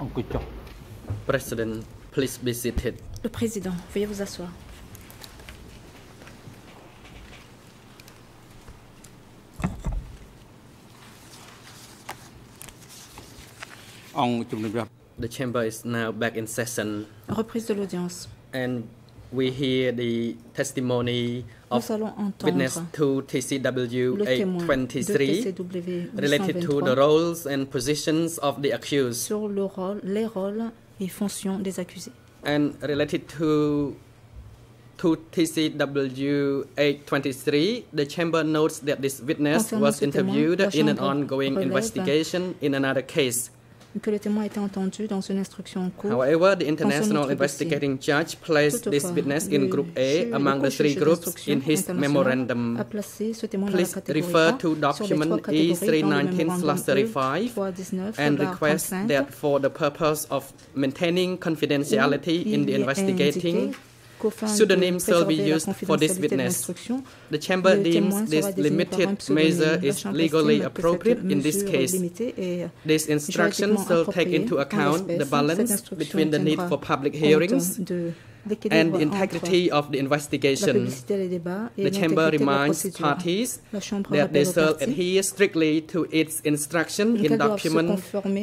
President, please be seated. Le président, veuillez vous asseoir. The chamber is now back in session, Reprise de l'audience. and we hear the testimony of Nous allons witness entendre 2 TCW le témoin de 823 TCW related to the 823 roles and positions of the accused, sur les rôles et fonctions des accusés. and related to TCW 823, the chamber notes that this witness Concernant was ce témoin, interviewed la in an chambre ongoing relève investigation in another case. Que le témoin a été entendu dans une instruction en cours. However, the International notre Investigating Judge placed this Toutefois, witness in Group A among the three groups in his memorandum. A placé ce témoin dans la Please catégorie refer A to sur les document trois catégories dans le mémorandum E319/35 E319 and request that for the purpose of maintaining confidentiality in the investigating, pseudonyms shall be used for this witness. The chamber deems this limited measure is legally appropriate in this case. This instruction shall take into account the balance between the need for public hearings and the integrity of the investigation. The chamber reminds parties that they shall adhere strictly to its instruction in document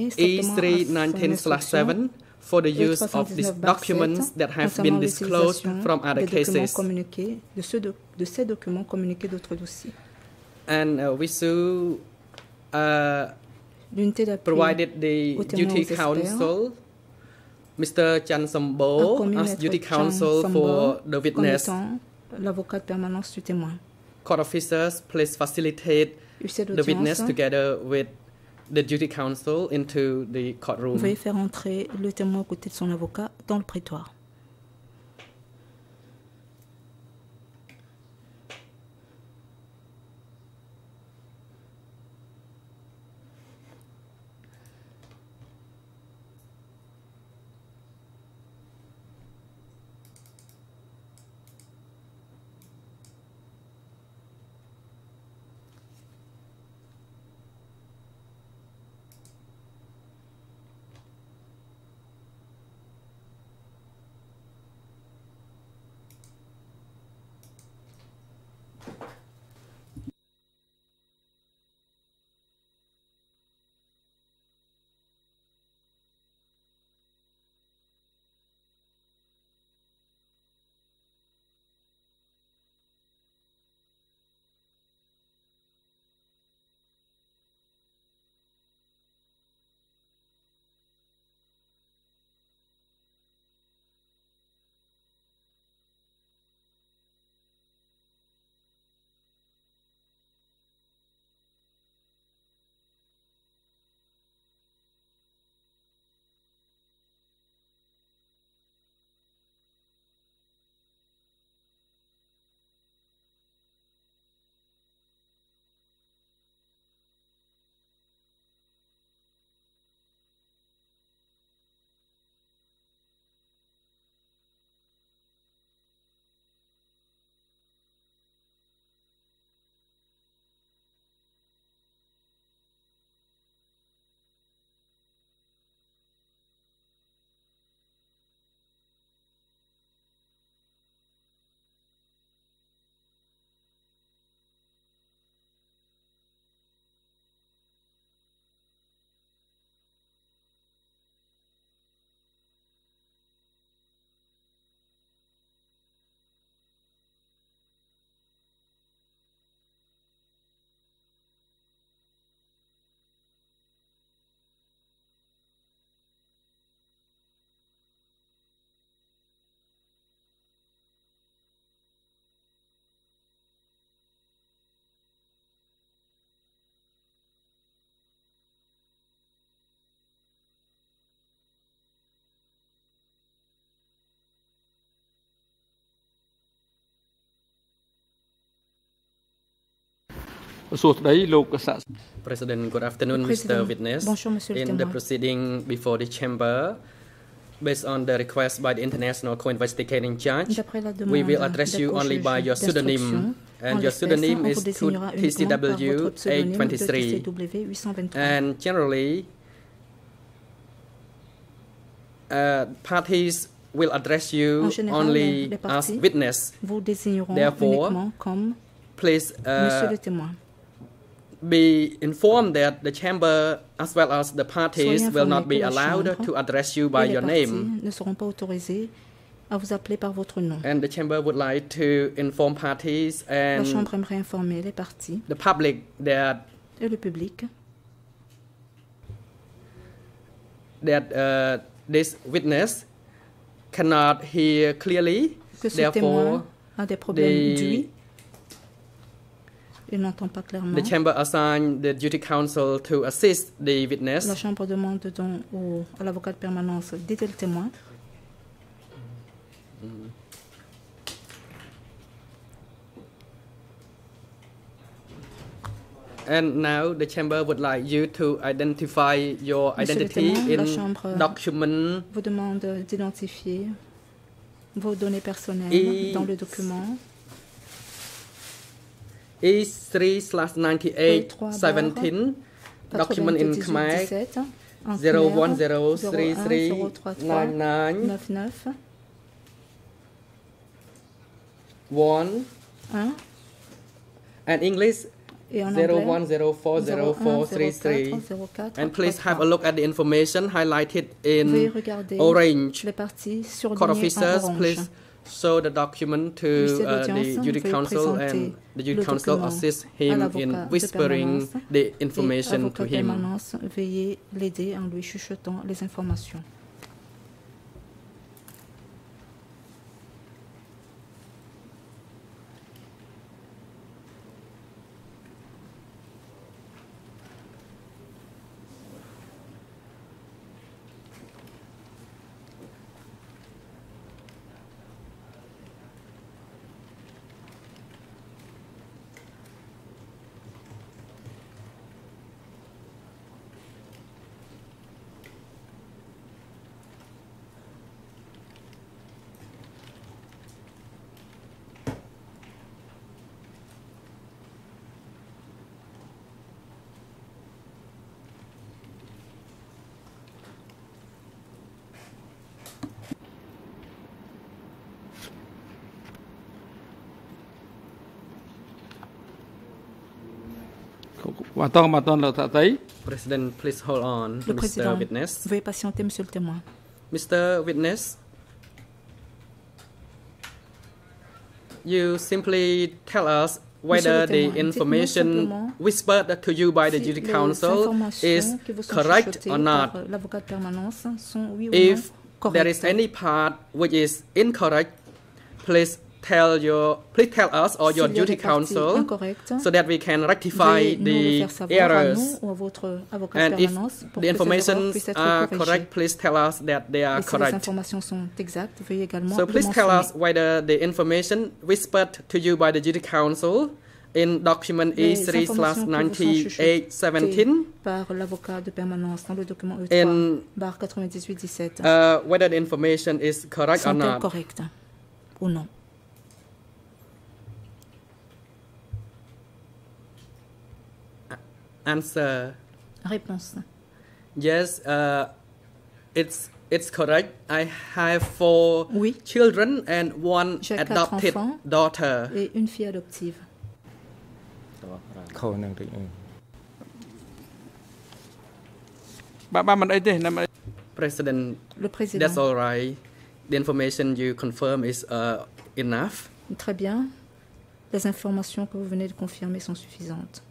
E319/7 for the use of these documents that have been disclosed from other cases. De ces documents communiqués d'autres dossiers. And WISU provided the duty counsel, Mr. Chan Sambo, as duty counsel for the witness. L'avocat de permanence du témoin. Court officers please facilitate the witness together with the duty counsel into the courtroom. Veuillez faire entrer le témoin aux côtés de son avocat dans le prétoire. President, good afternoon, Mr. Witness. Bonjour, Monsieur le In the témoin. proceeding before the chamber, based on the request by the International Co-Investigating Judge, D'après la demande we will address you only by your pseudonym, and your pseudonym is TCW 823. And generally, parties will address you général, only as witness. Vous désigneront Therefore, uniquement comme please Monsieur le témoin. be informed that the chamber as well as the parties will not be allowed to address you by your name. Ne seront pas autorisés à vous appeler par votre nom. And the chamber would like to inform parties La and Chambre aimerait informer les parties the public that et le public this witness cannot hear clearly. que ce Therefore, témoin a des problèmes d'ouïe. Il n'entend pas clairement. the chamber assigned the duty counsel to assist the witness. La Chambre demande donc à l'avocat de permanence d'aider le témoin. And now the chamber would like you to identify your identity in document. Vous demande d'identifier vos données personnelles dans le document. E3/98/17 document in Khmer 0103399 1 and English 01040433 and please have a look at the information highlighted in orange. Court officers, please show the document to the duty counsel and the duty counsel assist him in whispering the information to him. Veuillez l'aider en lui chuchotant les informations. President, please hold on, Le Mr. président, Witness. veuillez patienter, Monsieur le témoin. Mr. Witness, you simply tell us whether the information whispered to you by the duty counsel is correct or not. If there is any part which is incorrect, please tell us or your duty counsel so that we can rectify the errors. And if the information are correct, please tell us that they are correct. So please tell us whether the information whispered to you by the duty counsel in document E3/98/17 in whether the information is correct or not. Answer. Réponse. Yes, it's correct. I have 4 children and 1 adopted daughter. Et une fille adoptive. President, Le président. that's all right. The information you confirm is enough. Très bien. Les informations que vous venez de confirmer sont suffisantes.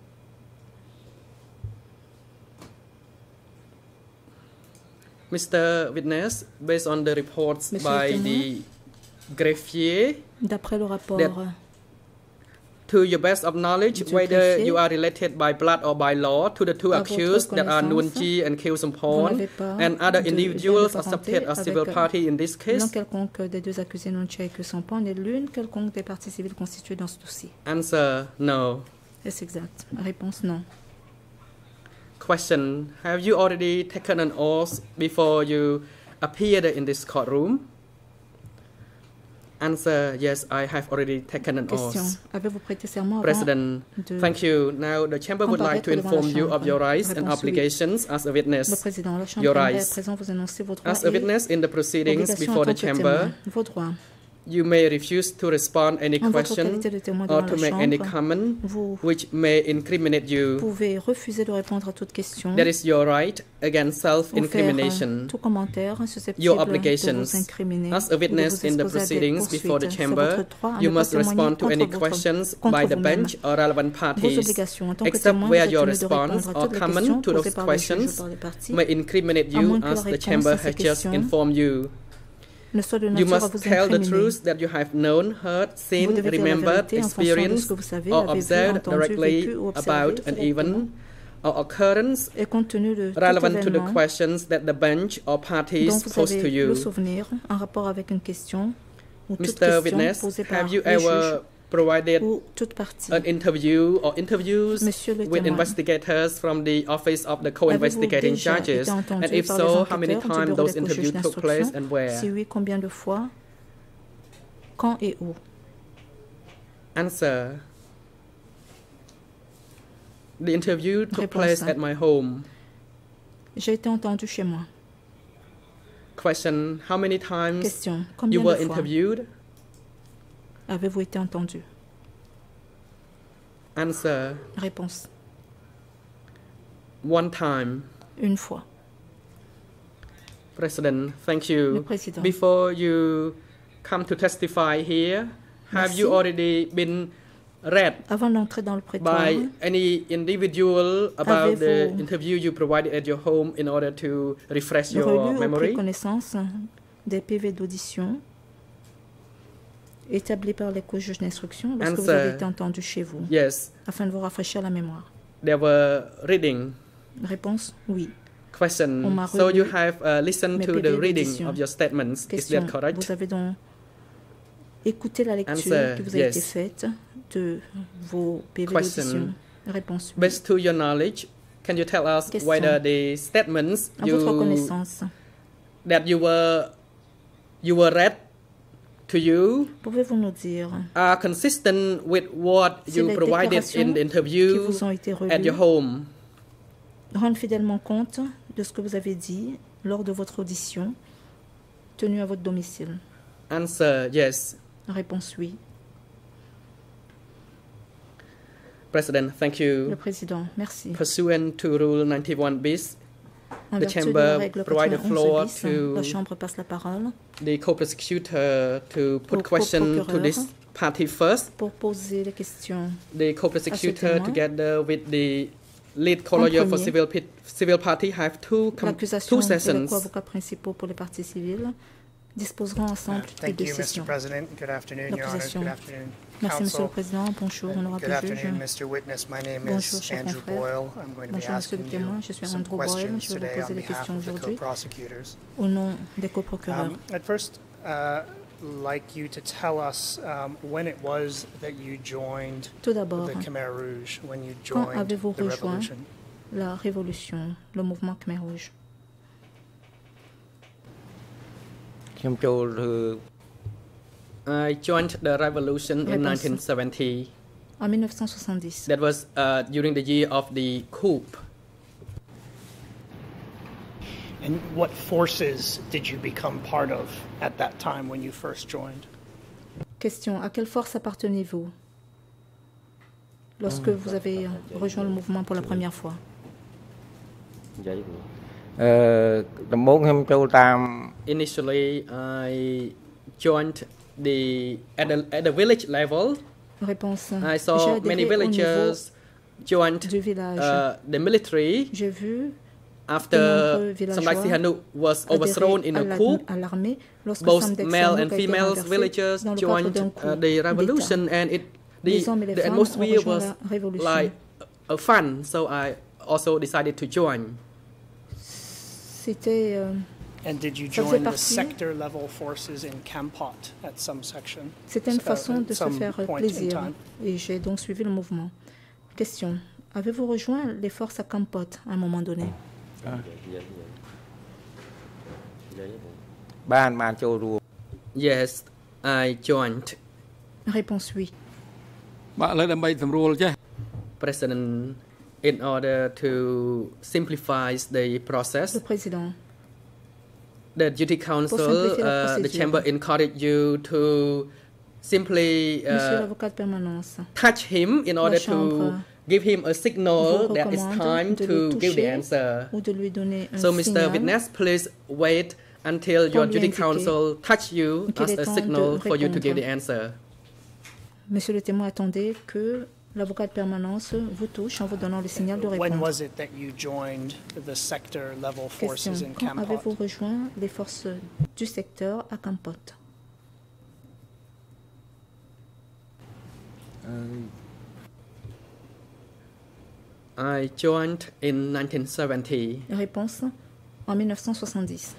Mr. Witness, based on the reports by the greffier, d'après le rapport, to your best of knowledge, whether you are related by blood or by law to the 2 accused that are Nuon Chi and Khieu Samphan and other individuals accepted as civil party in this case? L'un quelconque des 2 accusés Nuon Chi et Khieu Samphan et l'une quelconque des parties civiles constituées dans ce dossier. Answer, no. Est-ce exact? Réponse, non. Question, have you already taken an oath before you appeared in this courtroom? Answer, yes, I have already taken an oath. Question. Avez-vous prêté serment President, thank you. Now the chamber would like to inform you of your rights and obligations as a witness. Le président, la chambre Your aimerait à rights. présent vous annoncer vos droits As a witness in the proceedings before the chamber, vos droits. you may refuse to respond any En votre question qualité de témoin or devant to la make any chambre, comment vous which may incriminate you. pouvez refuser de répondre à toute question That is your right against ou faire self-incrimination. tout commentaire susceptible Your de obligations. vous incriminer As a ou de witness vous in the exposer à des proceedings before the poursuites. C'est chamber, votre droit à you ne pas must témoigner respond to contre any votre- questions contre by the vous-même. bench or relevant Vos parties, obligations en tant que except témoin, vous where êtes your tenu de response répondre à or toutes les comment questions to posées those par le juge ou questions par les parties, may incriminate à you moins que la as the réponse chamber à has ces just questions informed you. ne soit de You nature à must vous tell the incriminer. truth that you have known, heard, Vous seen, devez dire la remembered, vérité en fonction de ce experienced, que vous savez, or avez vu, observed entendu, directly vécu ou observé about an directement. event or occurrence Et compte tenu de tout relevant to the événement questions that the bench or dont parties vous pose to avez you. le souvenir en rapport avec une question ou toute Mr. question Witness, posée par have you le juge ever provided ou toute partie. an interview or interviews Monsieur le with témoin, investigators from the office of the avez-vous co-investigating déjà judges? été entendu And if par les so, how many enquêteurs du times bureau those des co-juges interviews took place d'instruction? and where? Si oui, combien de fois? Quand et où? Answer. The interview took Réponse. place at my home. J'ai été entendu chez moi. Question. How many times Question. you Combien were de fois interviewed? avez-vous été entendu? Answer. Réponse. One time. Une fois. President, thank Le you. président. Before you come to testify here, have Merci. you already been read Avant d'entrer dans le prétoire, by any individual about the Avez-vous interview you provided at your home in order to refresh your relu ou pris memory? connaissance des PV d'audition établis par les co-juges d'instruction lorsque vous Answer. avez été entendu chez vous, Yes, afin de vous rafraîchir la mémoire? they were reading. Réponse, oui. Question. On m'a So you relu have listened mes to PV the reading d'audition. of your statements. Is Question, that correct? vous avez donc écouté la lecture Answer, qui vous a été yes. faite de vos PV Question. d'audition? Réponse, oui. Based to your knowledge, can you tell us Question. whether the statements À votre connaissance, that you were read to you pouvez-vous nous dire are consistent with what si you les provided déclarations in the qui interview vous ont été at your relues home? rendent fidèlement compte de ce que vous avez dit lors de votre audition tenue à votre domicile? Answer, yes. Réponse, oui. President, thank Le you. président, merci. Pursuant to Rule 91 bis, En the vertu de chamber la règle provide the 91 floor bis, to la Chambre passe la parole the co-prosecutor to put Au question to co-procureur. this party first. pour poser les questions. The co-prosecutor, témoin. together with the lead co-lawyer for premier. civil party, have two L'accusation et les sessions. co-avocats principaux pour les parties civiles disposeront ensemble de Thank deux you, Mr. sessions. President. Good afternoon, Your Honor. L'accusation. Good afternoon, Merci, Monsieur le Counsel. Président. Bonjour, honorable Good juge. afternoon, Mr. Witness. My name Bonjour, is chers Andrew confrères. Boyle. I'm going to be Bonjour, Monsieur le asking témoin. you Je suis some Andrew Boyle. questions Je vais vous today poser on des behalf questions of the aujourd'hui co-prosecutors. au nom des coprocureurs. I'd first like you to tell us when it was that you joined Tout d'abord, the Khmer Rouge, when you quand joined avez-vous the rejoint revolution. la révolution, le mouvement Khmer Rouge? ខ្ញុំចូលធ្វើ I joined the revolution in Réponse. 1970. En 1970. That was during the year of the coup. And what forces did you become part of at that time when you first joined? Question. À quelle force appartenez-vous lorsque vous avez rejoint le mouvement pour la première fois? និយាយដំបូងខ្ញុំចូលតាម Initially, I joined at the village level. Réponse. I J'ai saw adhéré many au niveau villagers joined du village. the military J'ai vu after nombreux villageois Samdech Sihanouk was overthrown in a coup. à l'armée lorsque Both Samdech male Sihanouk and a été female renversé villagers dans le cadre joined d'un coup the d'État. revolution, and Les hommes et les the femmes ont atmosphere rejoint was la révolution. like a fun. So I also decided to join. C'était And did you Ça faisait join the partie- sector level forces in Kampot at some section? C'était une façon de se some faire point in plaisir time? et j'ai donc suivi le mouvement. Question. Avez-vous rejoint les forces à Kampot à un moment donné? បានចូលរួម Yes, I joined. Réponse oui. President, in order to simplify the process, Le président, the Duty Council, the chamber encourage you to simply Monsieur l'avocat de permanence, touch him in order to give him a vous signal that it's recommande time de to le give the toucher answer. ou de lui donner un So, Mr. signal Witness, please wait until your pour lui Duty indiquer Council touch you qu'il as est a temps signal de for you to give répondre. the answer. Monsieur le témoin, attendez que l'avocat de permanence vous touche en vous donnant le signal de When répondre. was it that you joined the sector level forces Question. in Quand avez-vous Kampot? rejoint les forces du secteur à Kampot? I joined in 1970. Réponse en 1970.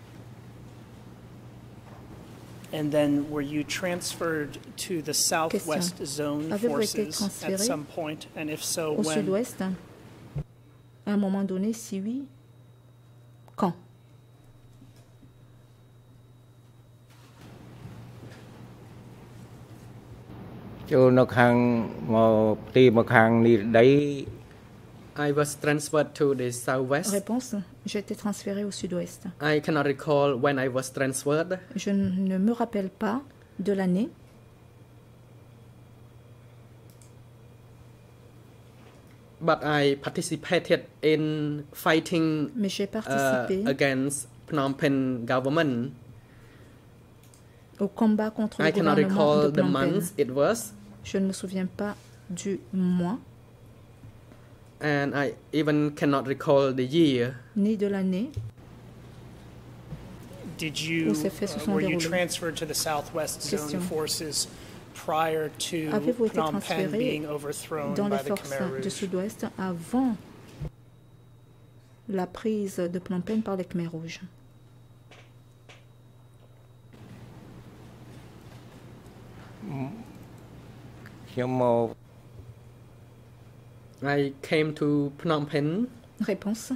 And then were you transferred to the Southwest Zone Avez-vous été forces transféré at some point? And if so, Au when? sud-ouest, à un moment donné, si oui, quand? I was transferred to the Southwest. Réponse, j'ai été transféré au sud-ouest. I cannot recall when I was transferred. Je ne me rappelle pas de l'année, But I participated in fighting mais j'ai participé against Phnom Penh government. au combat contre I le cannot gouvernement de recall the Phnom Penh. month it was, Je ne me souviens pas du mois and I even cannot recall the year. ni de l'année. Did you, Où ces faits se sont were you déroulés? transferred to the Southwest Zone Question. forces prior to Avez-vous été Phnom Penh transféré being overthrown dans by les the forces Khmer du Rouge? sud-ouest avant la prise de Phnom Penh par les Khmers rouges? I came to Phnom Penh, Réponse.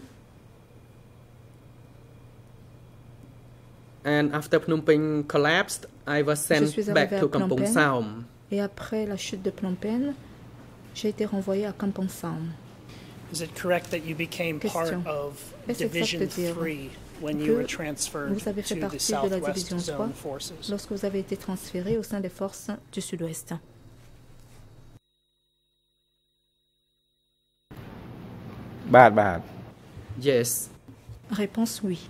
and after Phnom Penh collapsed, I was Je sent suis back arrivé to à Phnom Kampong Penh. Saum. Et après la chute de Phnom Penh, j'ai été renvoyé à Kampong Saum. Is it correct that you became part Question. of Est-ce exact Division de dire 3 when que you were transferred vous avez fait to the partie de la Southwest Division 3 Zone forces? lorsque vous avez été transféré au sein des forces du sud-ouest? Yes. Réponse oui.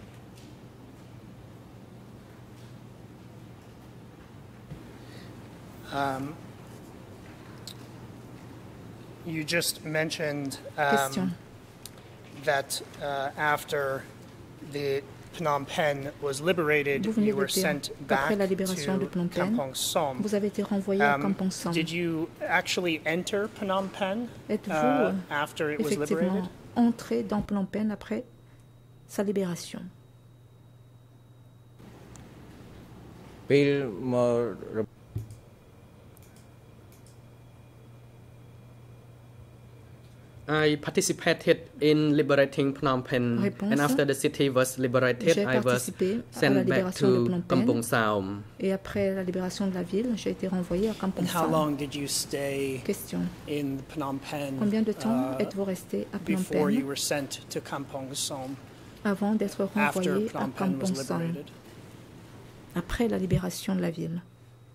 You just mentioned Question. that after the Phnom Penh was liberated, Vous venez you de were dire sent back qu'après la libération de to Phnom Penh, Kampong Som. vous avez été renvoyé à Kampong Saum. Did you actually enter Phnom Penh Êtes-vous after it was liberated? effectivement entré dans Phnom Penh après sa libération? I participated in liberating Phnom Penh, Réponse. and after the city was liberated, J'ai I was participé à la sent back libération de to Phnom Penh. Kampong Saum. Et après la libération de la ville, j'ai été renvoyé à Kampong And how Saum. long did you stay Question. in Phnom Penh Combien de temps êtes-vous resté à Phnom before you Penh were sent to Kampong Som avant d'être after renvoyé à Phnom Penh was Kampong Saum liberated? après la libération de la ville?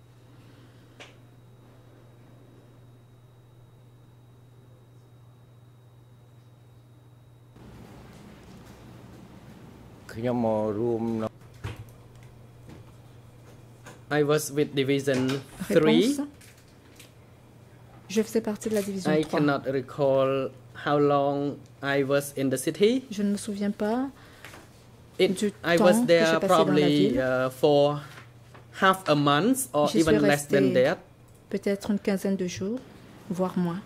I was with Division 3. Réponse. Je faisais partie de la division I 3. cannot recall how long I was in the city. Je ne me souviens pas I temps was que there j'ai passé dans la probably ville. for half a month or J'y suis even less than restée that. peut-être une quinzaine de jours, voire moins.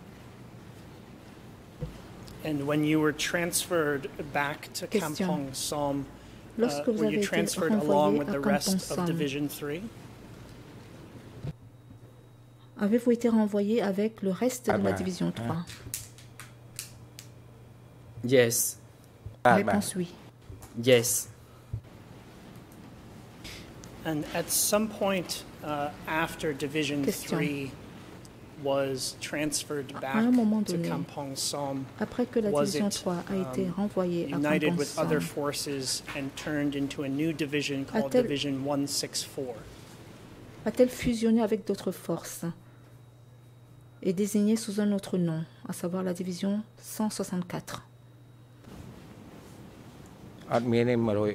And when you were transferred back to Question. Kampong Som, Lorsque vous were avez you été transferred along renvoyé with à the Kampong rest of Saum, Division 3? avez-vous été renvoyé avec le reste de la division 3? Yes. Réponse oui. Yes. And at some point after Division 3 was transferred back à un moment to donné, Kampong Som, après que la was division it 3 a été renvoyée à united Kampong with other Som, forces and turned into a new division called A-t-elle- Division 164? a-t-elle fusionné avec d'autres forces et désignée sous un autre nom, à savoir la division 164? អត់មានទេ100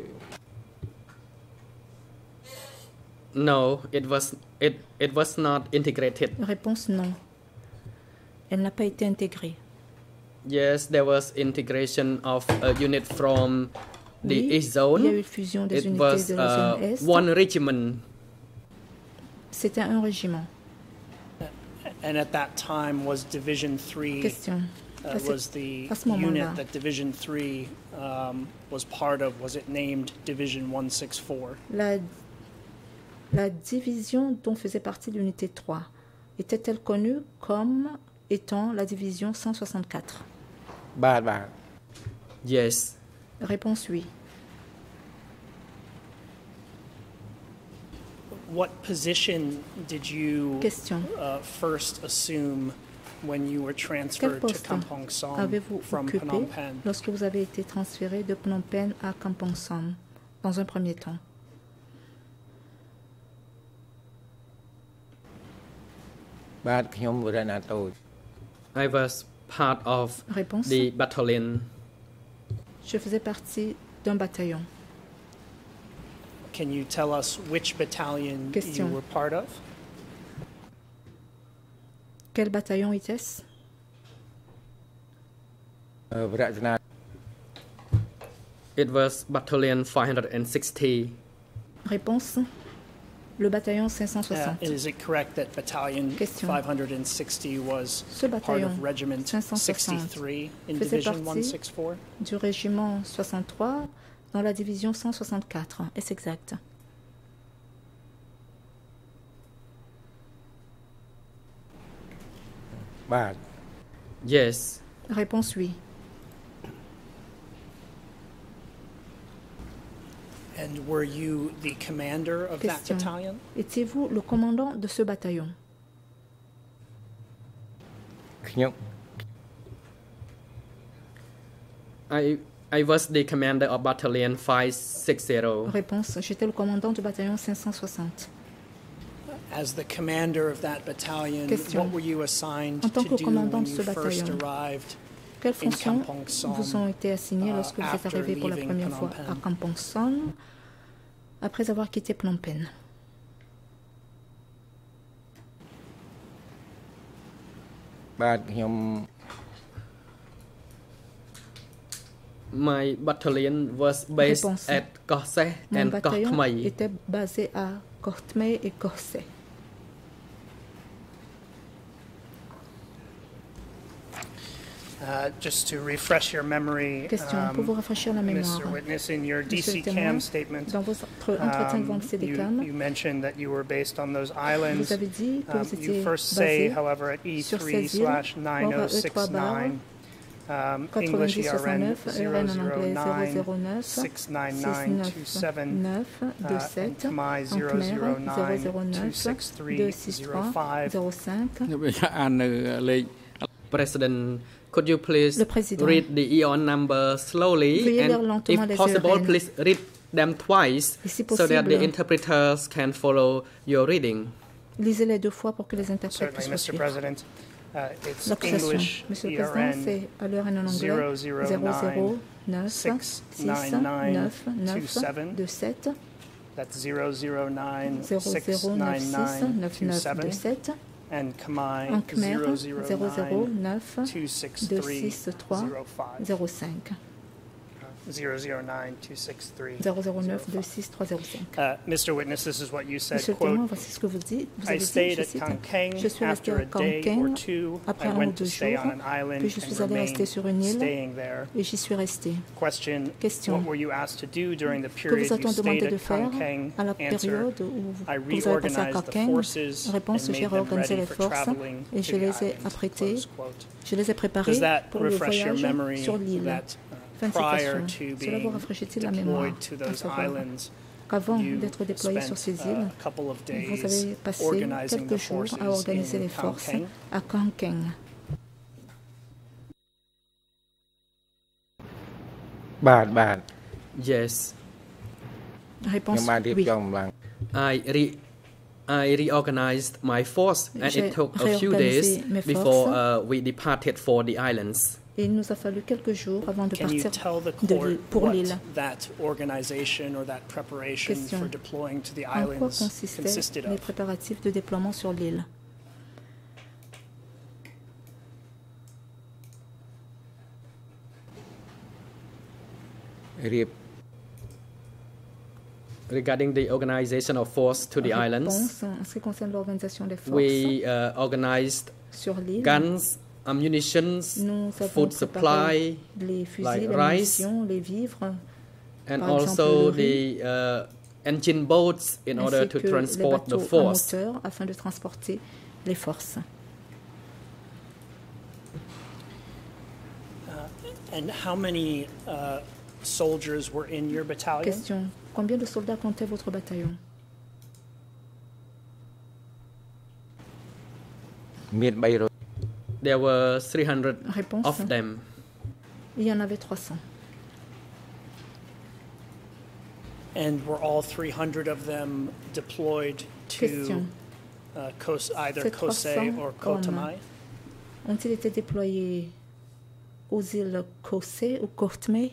No, it was not integrated. Réponse non. Elle n'a pas été intégrée. Yes, there was integration of a unit from the Oui, East il y a eu Zone. fusion des It unités was de la zone Est. one regiment. C'était un régiment. And at that time, was Division 3 Question. was the à ce moment-là. unit that Division 3 was part of? Was it named Division 164? La division dont faisait partie l'unité 3 était-elle connue comme étant la division 164? បាទបាទ Yes. Réponse oui. What position did you Question. first assume when you were Quel transferred to poste Kampong Som avez-vous from occupé Phnom Penh? lorsque vous avez été transféré de Phnom Penh à Kampong Som dans un premier temps? បាទខ្ញុំវរណាតូច I was part of Réponse. the battalion. Je faisais partie d'un bataillon. Can you tell us which battalion Question. you were part of? Quel bataillon était-ce? វរចនា It was battalion 560. Réponse. Le bataillon 560. Is it correct that battalion Question. 560 was Ce part bataillon of regiment 560 63 in faisait Division partie 164? du régiment 63 dans la division 164. Est-ce exact? បាទ Yes. Réponse oui. And were you the commander of that Question. battalion? Étiez-vous le commandant de ce bataillon? ខ្ញុំ I was the commander of battalion 560. Réponse. J'étais le commandant du bataillon 560. As the commander of that battalion, Question. what were you assigned En tant to que do commandant when de you ce first bataillon, arrived quelles in fonctions Kampong Som, vous ont été assignées lorsque vous êtes after arrivé pour la leaving première Phnom fois à Penh? Kampong Som après avoir quitté Phnom Penh? បាទខ្ញុំ My battalion was based Réponse. at Koh Seh Mon and Koh bataillon Khmai. était basé à Koh Tmei et Koh Seh. Just to refresh your memory, Question. Pour vous rafraîchir la mémoire, Mr. Witness, in your Monsieur le DC témoin, CAM statement, dans votre entretien devant le CDCAM, you mentioned that you were based on those vous islands. avez dit que vous étiez You first say, basé however, at sur ces îles, or à E3 E3/9069, English 90 ERN 69, RN en anglais 009 69927, 9 and 27, Khmer en Khmer 009 263 263 05. 05. ខ្ញុំអាននៅលេខ President, could you please Le président. read the EON number slowly? Veuillez And lire lentement if les possible, EON. please read them twice Et si so that the possible, interpreters can follow your reading. lisez-les deux fois pour que les interprètes Certainly, puissent Mr. suivre. President. It's L'accusation. English Monsieur le Président, ERN c'est à l'heure en anglais 009 699 27 That's 009 0096 9927 and Khmer en Khmer 009 009 263 05 009 263 009 26305. Mr. Witness, this is what you said, Monsieur le témoin, quote, voici ce que vous dites. Vous I avez dit, stayed je at cite, Kankeng. je suis resté After à a day or Kankeng two, après I un ou went deux to stay jours, on an island puis je suis and allé rester remained sur une île staying there. et j'y suis resté. Question, Question. what were you asked to do during the Que period vous you a-t-on stayed demandé de at faire Kankeng? à la Answer, période où I vous avez passé à reorganized the Kankeng? forces Réponse, and j'ai made them réorganisé ready les for forces traveling et to je the les ai island. apprêtés, Close quote. je les ai préparés Does that pour le refresh your voyage memory sur l'île. that Fin de prior citation. to Cela vous being rafraîchit-il la mémoire, deployed to à those savoir, islands, qu'avant d'être déployé sur ces îles, vous avez passé quelques jours à organiser les forces à Khon Kaen. Yes. Réponse oui. I reorganized my force and it took a few days before we departed for the islands. Et il nous a fallu quelques jours avant de partir pour l'île. Question. En quoi consistaient les préparatifs de déploiement sur l'île? Regarding the organization of force to the islands, en ce qui concerne l'organisation des forces, we organized sur l'île, guns, ammunitions, food supply, les fusils, like les rice, munitions, les vivres, and also the engine boats in order to transport the force. Afin de transporter les forces. And how many soldiers were in your battalion? Question. Combien de soldats comptait votre bataillon? There were 300 Réponse. of them. Il y en avait 300. And were all 300 of them deployed to either Kosei or Koh Tamae? Ont-ils été déployés aux îles Kosei ou Koh Tamae?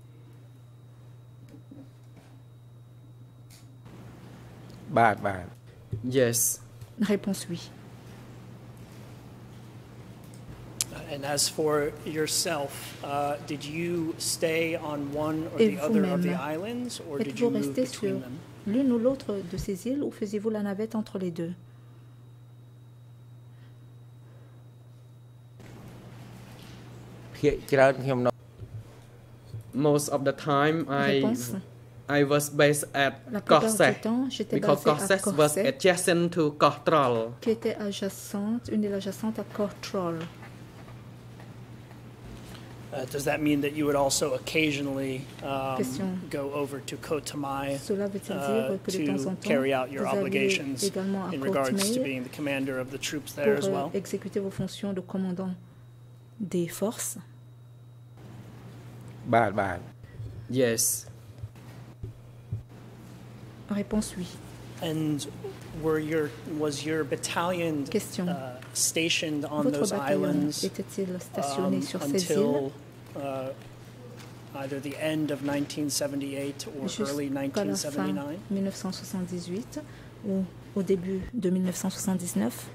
Yes. Réponse oui. And as for yourself, did you stay on one or the other of the islands, or did you move between them? L'une ou l'autre de ces îles, ou faisiez-vous la navette entre les deux? Most of the time, I was based at Koh Se, because Koh Se was adjacent to Koh Trol. Qui était adjacente, une île adjacente à Koh Trol. Does that mean that you would also occasionally go over to Koh Tamae to carry out your obligations in regards to being the commander of the troops there as well? Exécuter vos fonctions de commandant des forces? Yes. Réponse oui. And was your battalion stationed on those islands until either the end of 1978 or early 1979? 1978 ou au début de 1979?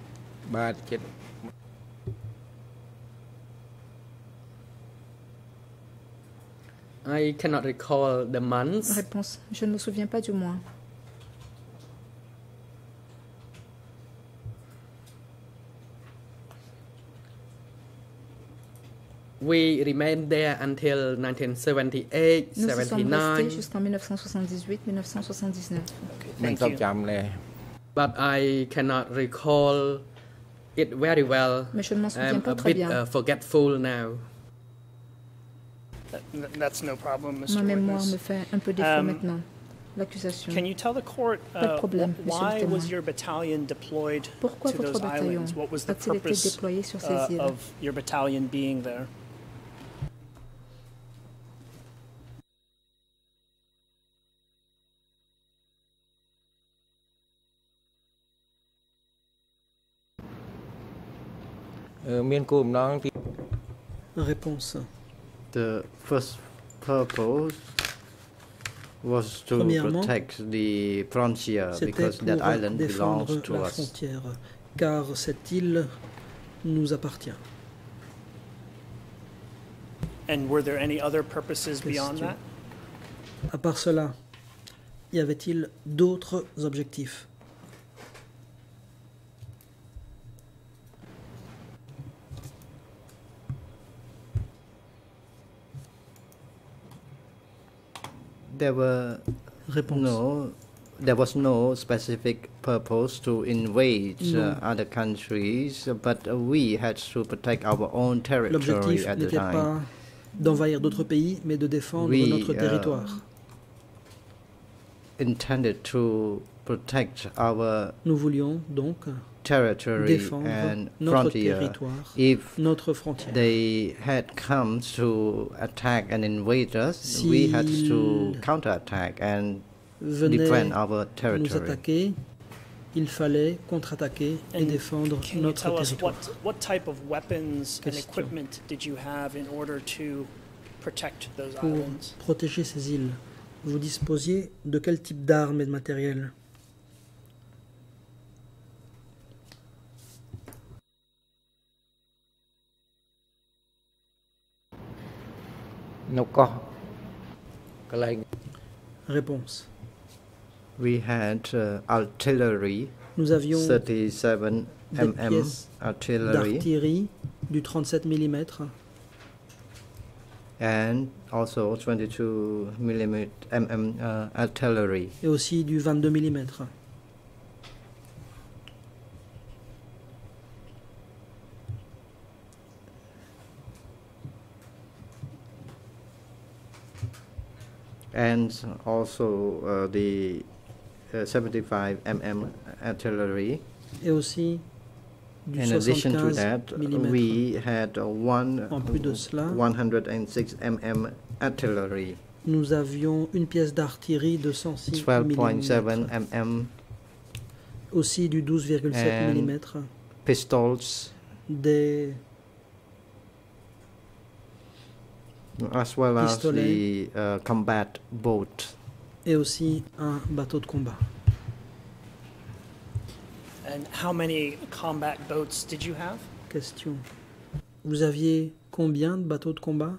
I cannot recall the months. Réponse. Je ne me souviens pas du mois. We remained there until 1978, Nous 79. sommes restés jusqu'en 1978, 1979. Okay, thank you. But I cannot recall it very well. Mais je ne m'en souviens I'm pas a très bit bien. forgetful now. That's no problem, Mr. Ma mémoire Witness. me fait un peu défaut maintenant. L'accusation. Can you tell the court Pas de problème, why monsieur le was témoin. your battalion deployed Pourquoi to votre those bataillon islands? What was the a-t-il été purpose déployé sur ces îles? of your battalion being there? Réponse. The first purpose was to protect the frontier because that island belongs to la us. frontière, car cette île nous appartient. And were there any other purposes beyond that? À part cela, y avait-il d'autres objectifs? There was no specific purpose to invade other countries, but we had to protect our own territory L'objectif at the n'était time. pas d'envahir d'autres pays, mais de défendre notre territoire. intended to protect our Nous voulions donc territory défendre and notre frontier. territoire, If notre frontière. they had come to attack and invade us, we had to counterattack and defend our Nous territory. attaquer, il fallait contre-attaquer et défendre notre territoire. What type of weapons and equipment did you have in order to protect those Pour islands? protéger ces îles, vous disposiez de quel type d'armes et de matériel? Réponse. We had artillery, Nous avions 37 des mm pièces artillery, d'artillerie du 37 mm and also 22 mm artillery. et aussi du 22 mm. And also the 75 mm artillery. Et aussi du In addition to 75 that, mm. we had En plus de cela, 106 mm artillery, nous avions une pièce d'artillerie de 106 12.7 mm, mm aussi du 12,7 mm, pistols, des as well as pistolets, the combat boat. et aussi un bateau de combat. And how many combat boats did you have? Question. Vous aviez combien de bateaux de combat?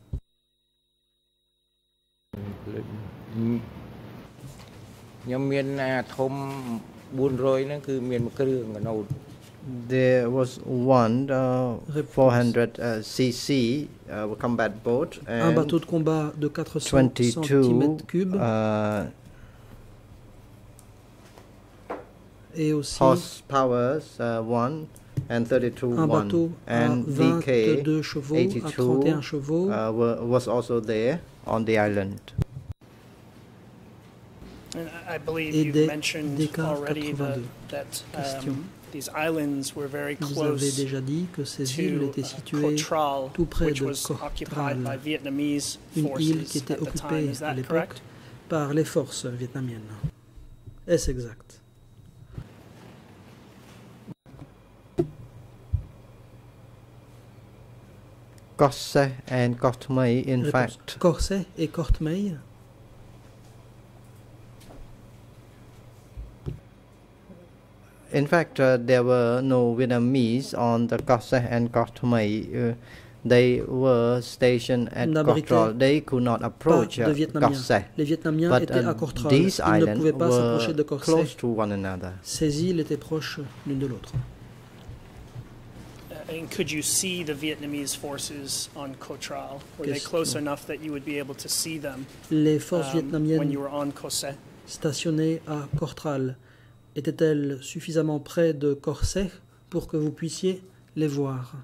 There was one 400 cc combat boat Un and bateau de combat de 400 22 cm3 et aussi horsepower one and 32 un one, bateau à and 22 chevaux, à 82 31 chevaux. was also there on the island. And I believe Et you've mentioned DK already 82. that Question. these islands were very Vous avez close déjà dit que ces îles to étaient situées Kotral, tout près which de was occupied by Kotral, Vietnamese une île forces qui était at the time. occupée Is à that l'époque correct? par les forces vietnamiennes. Est-ce exact? Korse and Kortmei, in Réponse. fact, Corset et Kortmei. there were no Vietnamese on the Korse and Kortmei. They were stationed at Kotral. They could not approach Korse. Les Vietnamiens But étaient à Kotral. these Ils ne islands pouvaient pas s'approcher were de Corset. close to one another. Ces îles étaient proches l'une de l'autre. And could you see the Vietnamese forces on Kotral? Were they close enough that you would be able to see them Les forces when vietnamiennes you were on Kose? stationnées à Kotral étaient-elles suffisamment près de Corset pour que vous puissiez les voir?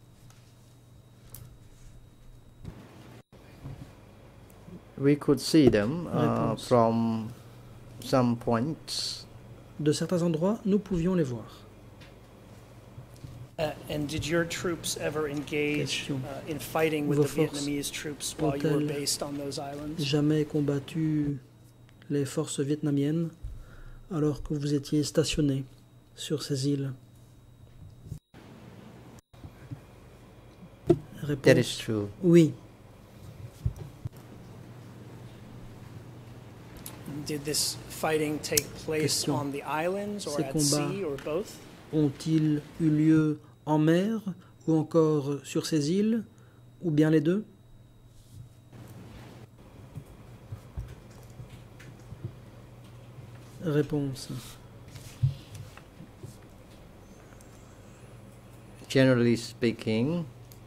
We could see them Réponse. from some points. De certains endroits, nous pouvions les voir. And did your troops ever engage in fighting with Vos the forces Vietnamese troops while you were ont-elles based on those islands? Jamais combattu les forces vietnamiennes alors que vous étiez stationnés sur ces îles? Réponse. That is true. Oui. Did this fighting take place Question. on the islands or Ces at combats sea or both? Ont-ils eu lieu en mer ou encore sur ces îles, ou bien les deux? Réponse. Generally speaking,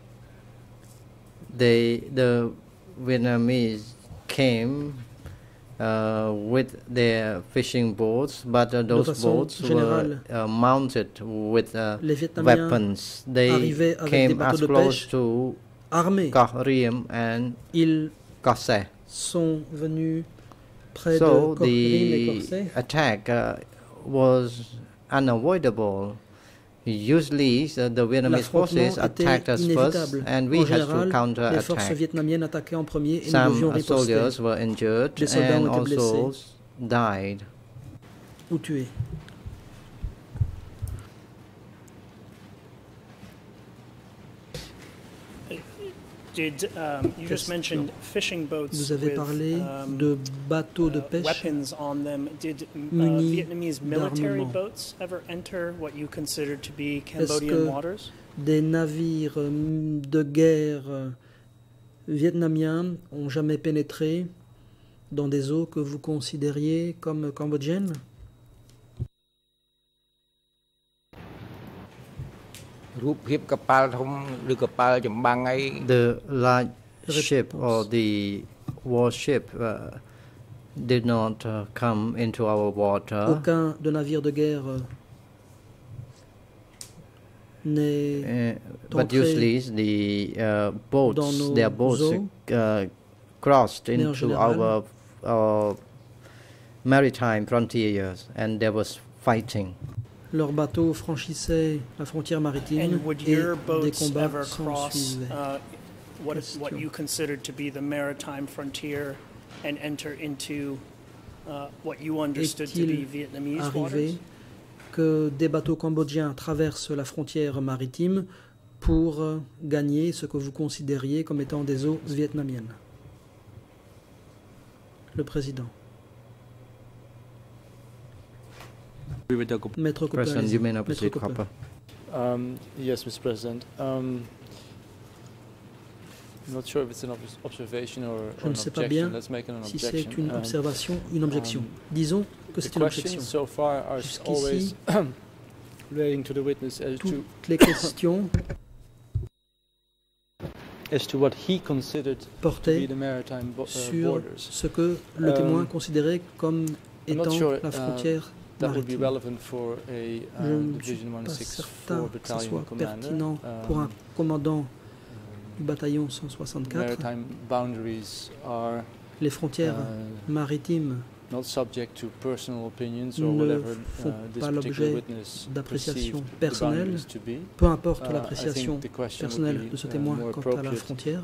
the Vietnamese came with their fishing boats, but those boats were mounted with weapons. They came as close to armés. Cam Riem and Ils Korse. sont venus près So de Korrim et the Korseh. attack was unavoidable. Usually, the Vietnamese forces attacked us first, and we had to les forces counter-attack. vietnamiennes attaquaient en premier et nous devions Some riposter. soldiers were injured Des soldats and ont été also blessés died. ou tués. You just mentioned fishing boats Vous avez parlé de bateaux de pêche weapons on them. Did munis Vietnamese military d'armement. boats ever enter what you consider to be Cambodian waters? Des navires de guerre vietnamiens ont jamais pénétré dans des eaux que vous considériez comme cambodgiennes? The large ship or the warship did not come into our water. Aucun de navires de guerre n'est But usually the boats, their boats crossed into our maritime frontiers, and there was fighting. Leurs bateaux franchissaient la frontière maritime et des combats s'ensuivaient. What you considered to be the maritime frontier and enter into what you understood to be Vietnamese waters? Que des bateaux cambodgiens traversent la frontière maritime pour gagner ce que vous considériez comme étant des eaux vietnamiennes. Le président. Maître Cooper. President, you may now proceed, Cooper. Yes, Mr. President. I'm not sure if it's an observation or Je ne sais pas bien si c'est une observation ou une objection. Disons que c'est une objection. Jusqu'ici, toutes les questions portaient sur ce que le témoin considérait comme étant la frontière maritime. Je ne suis pas certain que ce soit pertinent pour un commandant du bataillon 164. Les frontières maritimes ne font pas l'objet d'appréciation personnelle, peu importe l'appréciation personnelle de ce témoin quant à la frontière.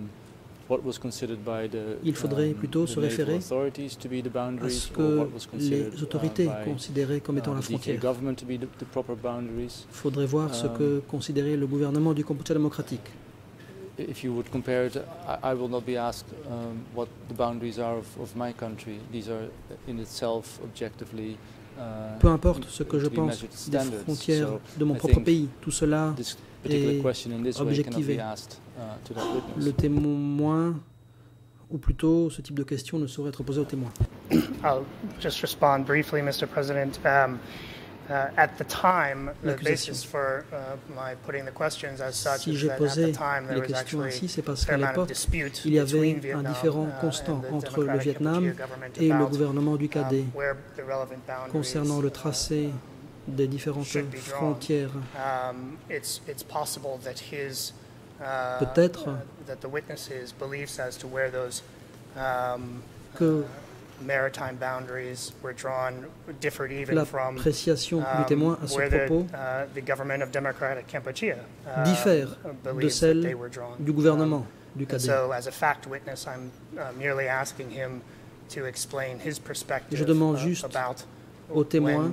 Il faudrait plutôt se référer à ce que les autorités considéraient comme étant la frontière. Il faudrait voir ce que considérait le gouvernement du Cambodge démocratique. If you would compare it, I will not be asked what the boundaries are of my country. These are in itself objectively. Peu importe ce que je pense des frontières de mon propre pays, tout cela est objectivé. Le témoin, ou plutôt ce type de question, ne saurait être posé au témoin. I'll just respond briefly, Mr. President. At the time, the basis for my putting the questions as such is that at the time there was actually a fair amount of dispute between Vietnam and the Democratic Kampuchea government about where the relevant boundaries concernant le tracé des différentes frontières. It's possible that his peut-être that the witnesses' beliefs as to where those que maritime boundaries were drawn differed even from l'appréciation du témoin à ce propos the government of Democratic Kampuchea diffère de celle du gouvernement du KD. So as a fact witness, I'm merely asking him to explain his perspective Je demande juste about au témoin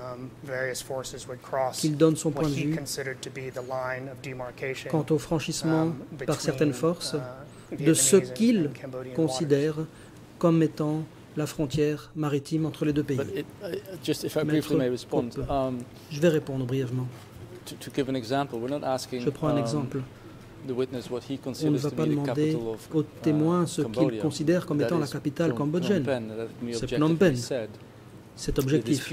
qu'il donne son point de vue quant au franchissement par certaines forces de ce qu'il considère comme étant la frontière maritime entre les deux pays. Je vais répondre brièvement. Je prends un exemple. On ne va pas demander au témoin ce qu'il considère comme étant la capitale cambodgienne. C'est Phnom Penh. C'est objectif.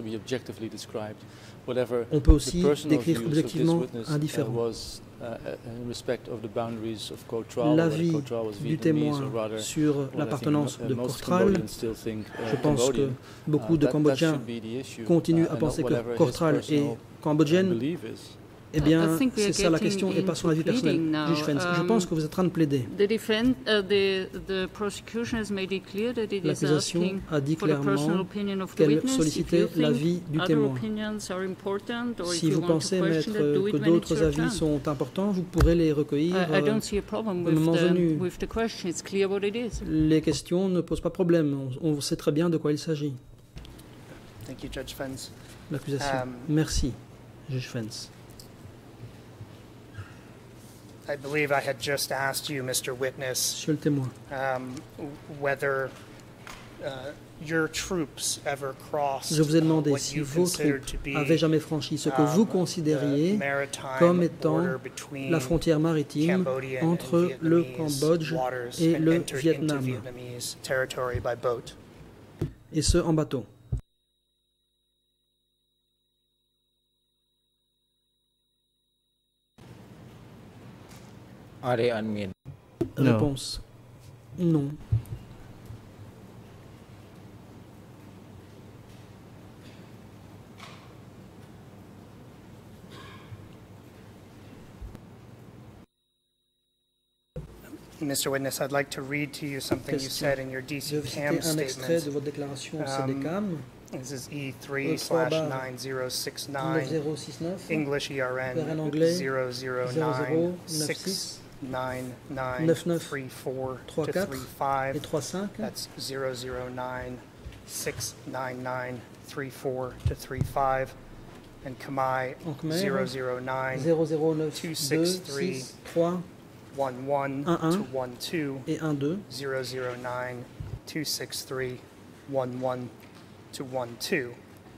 On peut aussi décrire objectivement un différend. L'avis du témoin sur l'appartenance de Kortral, je pense que beaucoup de Cambodgiens continuent à penser que Kortral est cambodgienne. Eh bien, c'est ça la question et pas son avis personnel. Juge Fens, je pense que vous êtes en train de plaider. L'accusation a dit clairement qu'elle sollicitait l'avis du témoin. Si vous pensez, maître, que d'autres avis sont importants, vous pourrez les recueillir au moment venu. Les questions ne posent pas problème. On sait très bien de quoi il s'agit. L'accusation. Merci, juge Fens. I believe I had just asked you, Mr. Witness, Monsieur le témoin, whether your troops ever crossed je vous ai demandé what si you vos considered troupes to be avaient jamais franchi ce que vous considériez comme étant la frontière maritime entre le Cambodge et le Vietnam, et ce en bateau. Réponse non. Mr. Witness, I'd like to read to you something you said in your DC CAM un extrait de votre déclaration CDCAM. This is E3/9069, English ERN 009-699-34-35. That's 009-699-34-35. And Khmer 009-263-11-212 et 12 009-263-11-212.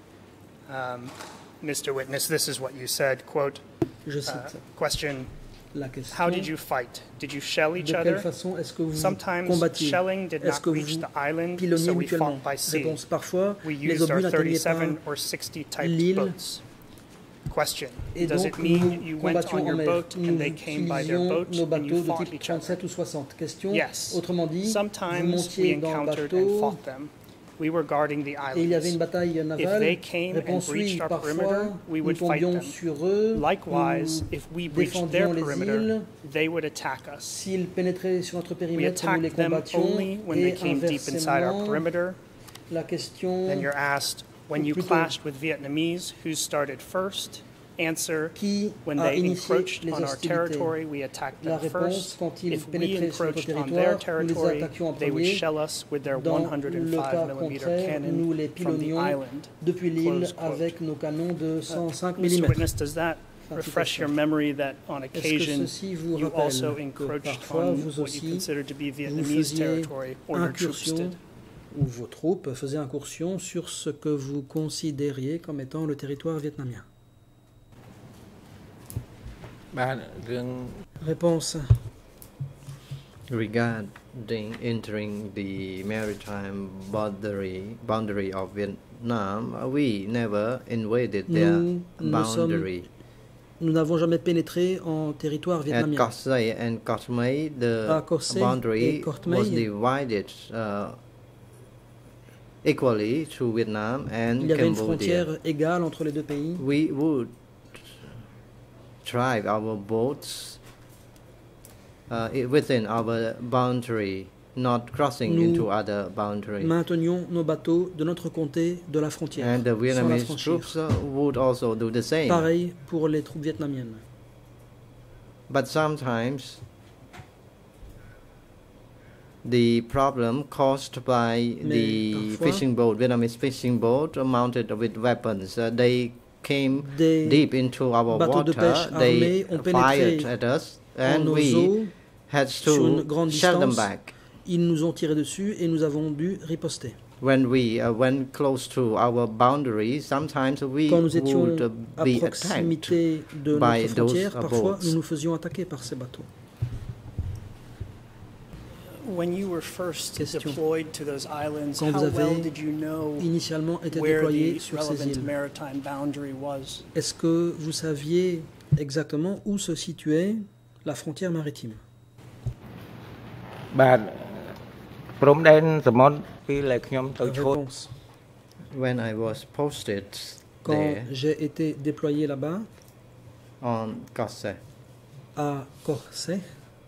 Mr. Witness, this is what you said, quote, question, how did you fight? Did you shell each other? Sometimes shelling did not reach the island, so we fought by sea. We used our 37 or 60 type boats. Question, does it mean you went on your boat and they came by their boat and you fought each other? Yes. Sometimes we encountered and fought them. We were guarding the islands. If they came and breached our perimeter, we would fight them. Likewise, if we breached their perimeter, they would attack us. We attacked them only when they came deep inside our perimeter. Then you're asked, when you clashed with Vietnamese, who started first? Answer, when they encroached on our territory, we attacked them first. If we encroached on their territory, they would shell us with their 105mm cannon from the island. Mr. Witness, does that refresh your memory that on occasion you also encroached on what you consider to be Vietnamese territory, or your troops did? Où vos troupes faisaient incursion sur ce que vous considériez comme étant le territoire vietnamien. Réponse. Regarding entering the maritime boundary of Vietnam, we never invaded their boundary. Nous n'avons jamais pénétré en territoire vietnamien. At Korsay and Kortmai, the boundary was divided equally to Vietnam and Cambodia. Il y avait une frontière égale entre les deux pays. We would drive our boats within our boundary, not crossing into other boundaries. Maintenions nos bateaux de notre côté de la frontière. And the Vietnamese troops would also do the same. Pareil pour les troupes vietnamiennes. But sometimes the problem caused by the fishing boat, Vietnamese fishing boat mounted with weapons, they came deep into our water, they fired at us, and we had to shell them back. Ils nous ont tiré dessus et nous avons dû riposter. When we went close to our boundary, sometimes we would be attacked by those parfois boats. Nous nous faisions attaquer par ces bateaux. When you were first deployed to those islands, Quand how vous avez well did you know initialement été where déployé the sur ces relevant îles? maritime boundary was? Est-ce que vous saviez exactement où se situait la frontière maritime? Réponse. When I was posted Quand there, j'ai été déployé là-bas, on Corset. À Corset.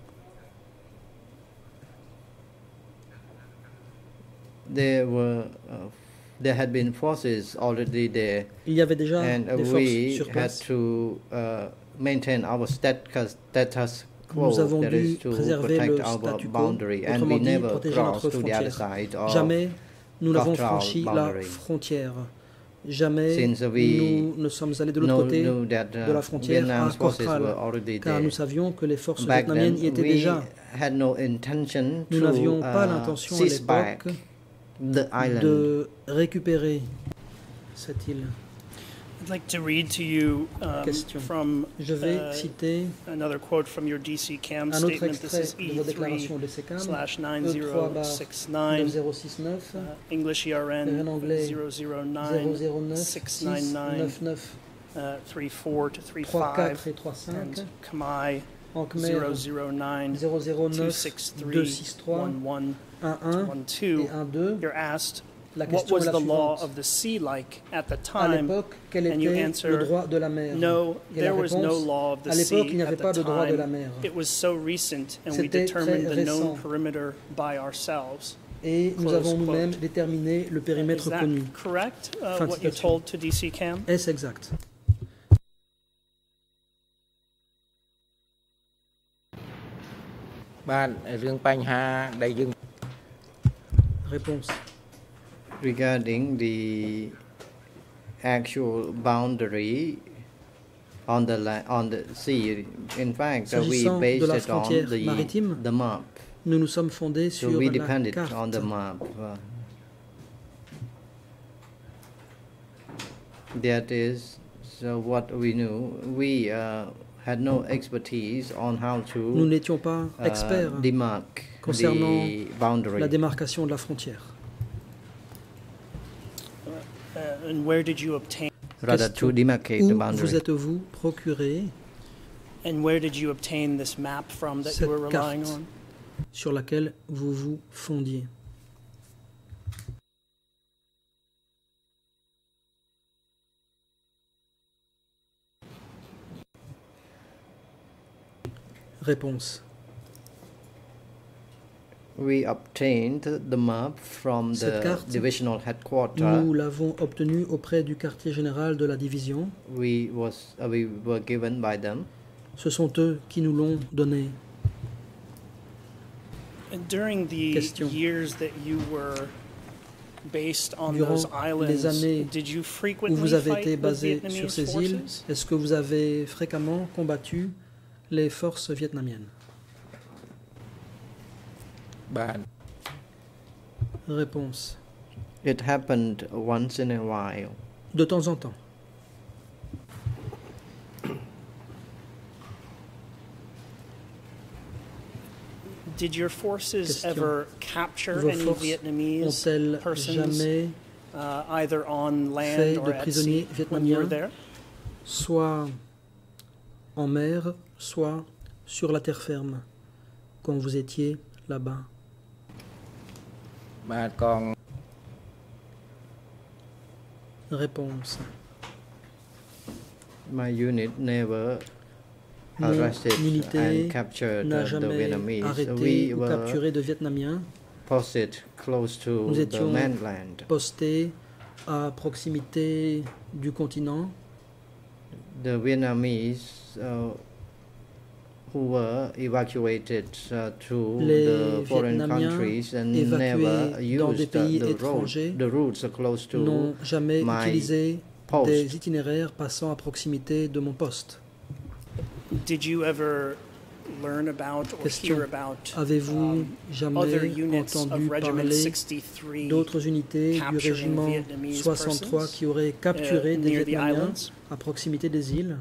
There had been forces already there. Il y avait déjà des forces sur We place. had to maintain our status quo, nous avons that dû is to préserver protect le our statu quo, boundary, and autrement we dit, never protéger crossed notre to the other frontière. side of Jamais nous n'avons franchi boundary. la frontière. Jamais Since we nous ne sommes allés de l'autre côté de la frontière à Korkral, car nous savions que les forces vietnamiennes y étaient déjà. Nous n'avions pas l'intention à l'époque de récupérer cette île. I'd like to read to you from Je vais citer another quote from your DC CAM un autre statement. This is extrait de vos déclarations de CECAM, E3/9069, English ERN anglais 009-699 34 to 35, and Khmer en Khmer 009-263-11-12. You're asked, what was the law of the sea like at the time? And you answer, no, there was no law of the sea at the time. It was so recent, and we determined the known perimeter by ourselves. Et nous avons nous-mêmes déterminé le périmètre connu. Is that correct, what you told to DC CAM? Est-ce exact? Réponse. Regarding the actual boundary on the sea, in fact, we based it on the map. Nous nous sommes fondés sur we la depended carte. On the map. That is what we knew. We had no expertise on how to Nous n'étions pas experts concernant la démarcation de la frontière. And where did you obtain? Rather to demarcate the boundary. Où vous êtes-vous procuré And where did you obtain this map from that you were relying on? Sur laquelle vous vous fondiez. Réponse. We obtained the map from the divisional headquarters. Nous l'avons obtenue auprès du quartier général de la division. We were given by them. Ce sont eux qui nous l'ont donnée. During the years that you were based on those islands, les années did you où frequently vous avez fight été with basé sur Vietnamese ces îles, forces? est-ce que vous avez fréquemment combattu les forces vietnamiennes? Réponse. It happened once in a while. De temps en temps. Did your forces ever capture Vos any forces Vietnamese ont-elles persons, jamais either on land fait or de at prisonniers sea when you were vietnamiens, there? soit en mer, soit sur la terre ferme, quand vous étiez là-bas? Réponse. My unit never arrested and captured n'a the jamais Vietnamese. arrêté We ou were capturé de Vietnamiens. posted close to Nous the étions mainland. postés à proximité du continent. The Vietnamese who were evacuated to the foreign countries and never used the routes close to n'ont jamais my utilisé post. des itinéraires passant à proximité de mon poste. Did you ever learn about or hear about Avez-vous jamais other units entendu of Regiment parler 63 d'autres unités du régiment 63 qui auraient capturé des near the Vietnamiens islands? à proximité des îles?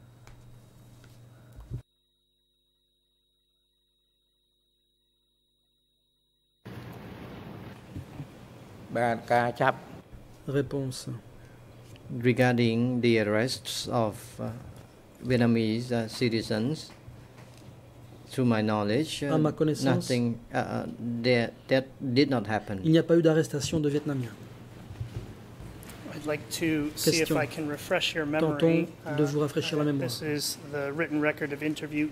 Réponse. Regarding the arrests of Vietnamese citizens, to my knowledge, à ma connaissance, nothing that did not happen. Il n'y a pas eu d'arrestation de Vietnamiens. like to see if I can refresh your memory. Tentons de vous rafraîchir la mémoire. This is the written record of interview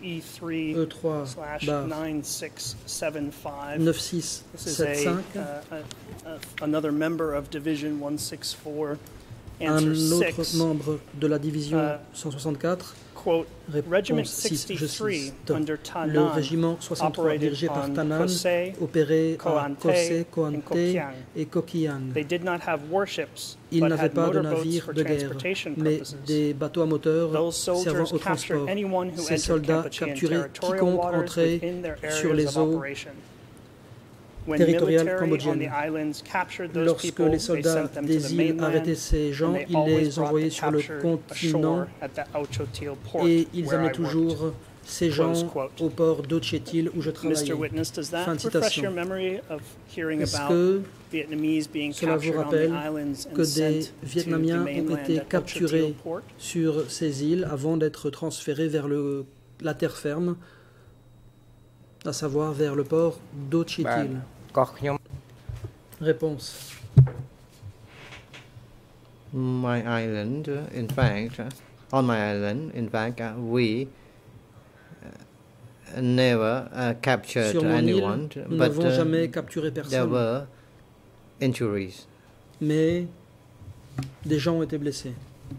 E3/9675. 9675. Another member of Division 164. Un autre membre de la division 164. Quote, Regiment Réponse 6, 63 under Tanan, le régiment 63 dirigé par Tanan opérait à Kosé, Koante et Kokiang. Ils n'avaient pas de navires de guerre, mais des bateaux à moteur servant au transport. Ces soldats capturaient quiconque entrait sur les eaux territoriales cambodgiennes. Lorsque les soldats des îles arrêtaient ces gens, ils les envoyaient sur le continent et ils amenaient toujours ces gens au port d'Ochetil où je travaillais. Fin de citation. Est-ce que cela vous rappelle que des Vietnamiens ont été capturés sur ces îles avant d'être transférés vers la terre ferme, à savoir vers le port d'Ochetil? Réponse. My island, in fact, on my island, in fact, we never captured anyone, but jamais capturé personne. There were injuries. Mais des gens ont été blessés.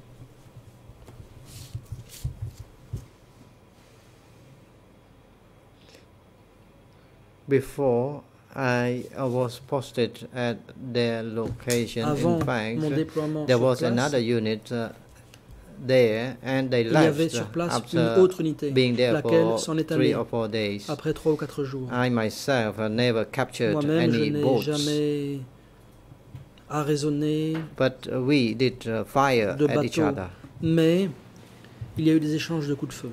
Before I was posted at their location. Avant in fact, mon déploiement there sur was place, another unit there, and they il y avait left sur place after une autre unité, being there laquelle s'en for est 3 allée or 4 days. après 3 ou 4 jours. I myself never captured Moi-même, je any n'ai boats, jamais arraisonné but we did fire de at each bateaux, other. mais il y a eu des échanges de coups de feu.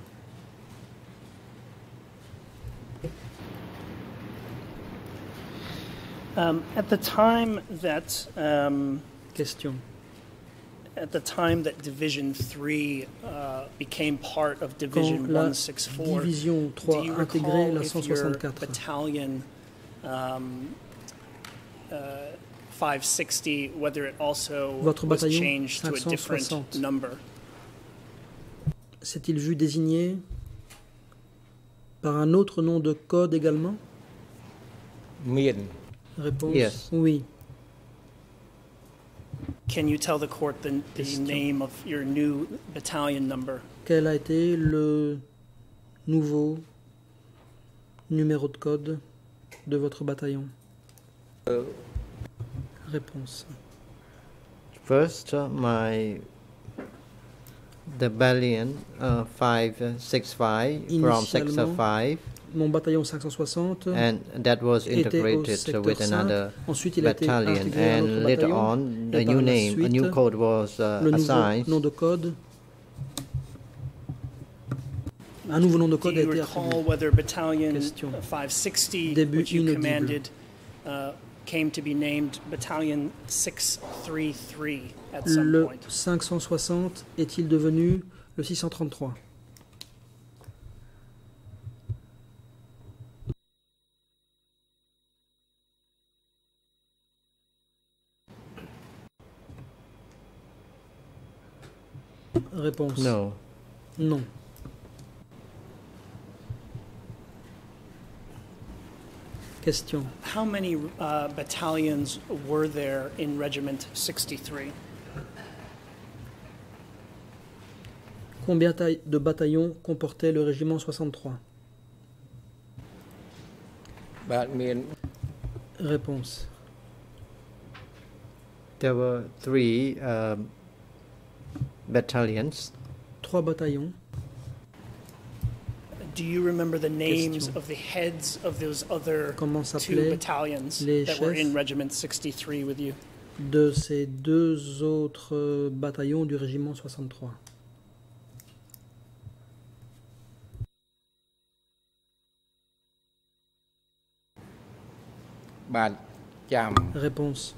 At the time that Question. at the time that Division 3 became part of Division Quand la 164, division 3 do you intégrée recall la if your 164, battalion 560, whether it also votre was bataillon changed to a different 560 number? s'est-il vu désigné par un autre nom de code également? Réponse. Yes. Oui. Can you tell the court the name of your new battalion number? Quel a été le nouveau numéro de code de votre bataillon? Réponse. First, the battalion 565 from Sector 5. Mon bataillon 560 and that was integrated with another battalion, and later on a new name, a new code was assigned. Nom de code. Un nouveau nom de code a été attribué. Whether battalion 560, which you commanded, came to be named battalion 633 at some point. Le 560 est-il devenu le 633? Réponse. No. Non. Question. How many battalions were there in Regiment 63? Combien de bataillons comportait le régiment 63? Réponse. There were 3 battalions. 3 bataillons. Do you remember the names of the heads of those other 2 battalions that were in Regiment 63 with you? De ces 2 autres bataillons du régiment 63. Réponse.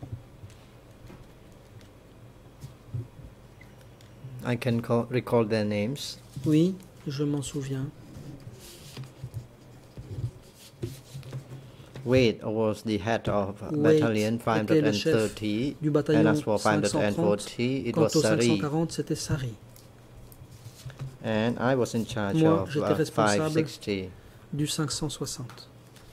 I can recall their names. Oui, je m'en souviens. Wade was the head of battalion 530, du bataillon and as for 540, it was Sari. 540, c'était Sari. And I was in charge Moi, of j'étais responsable 560. Du 560.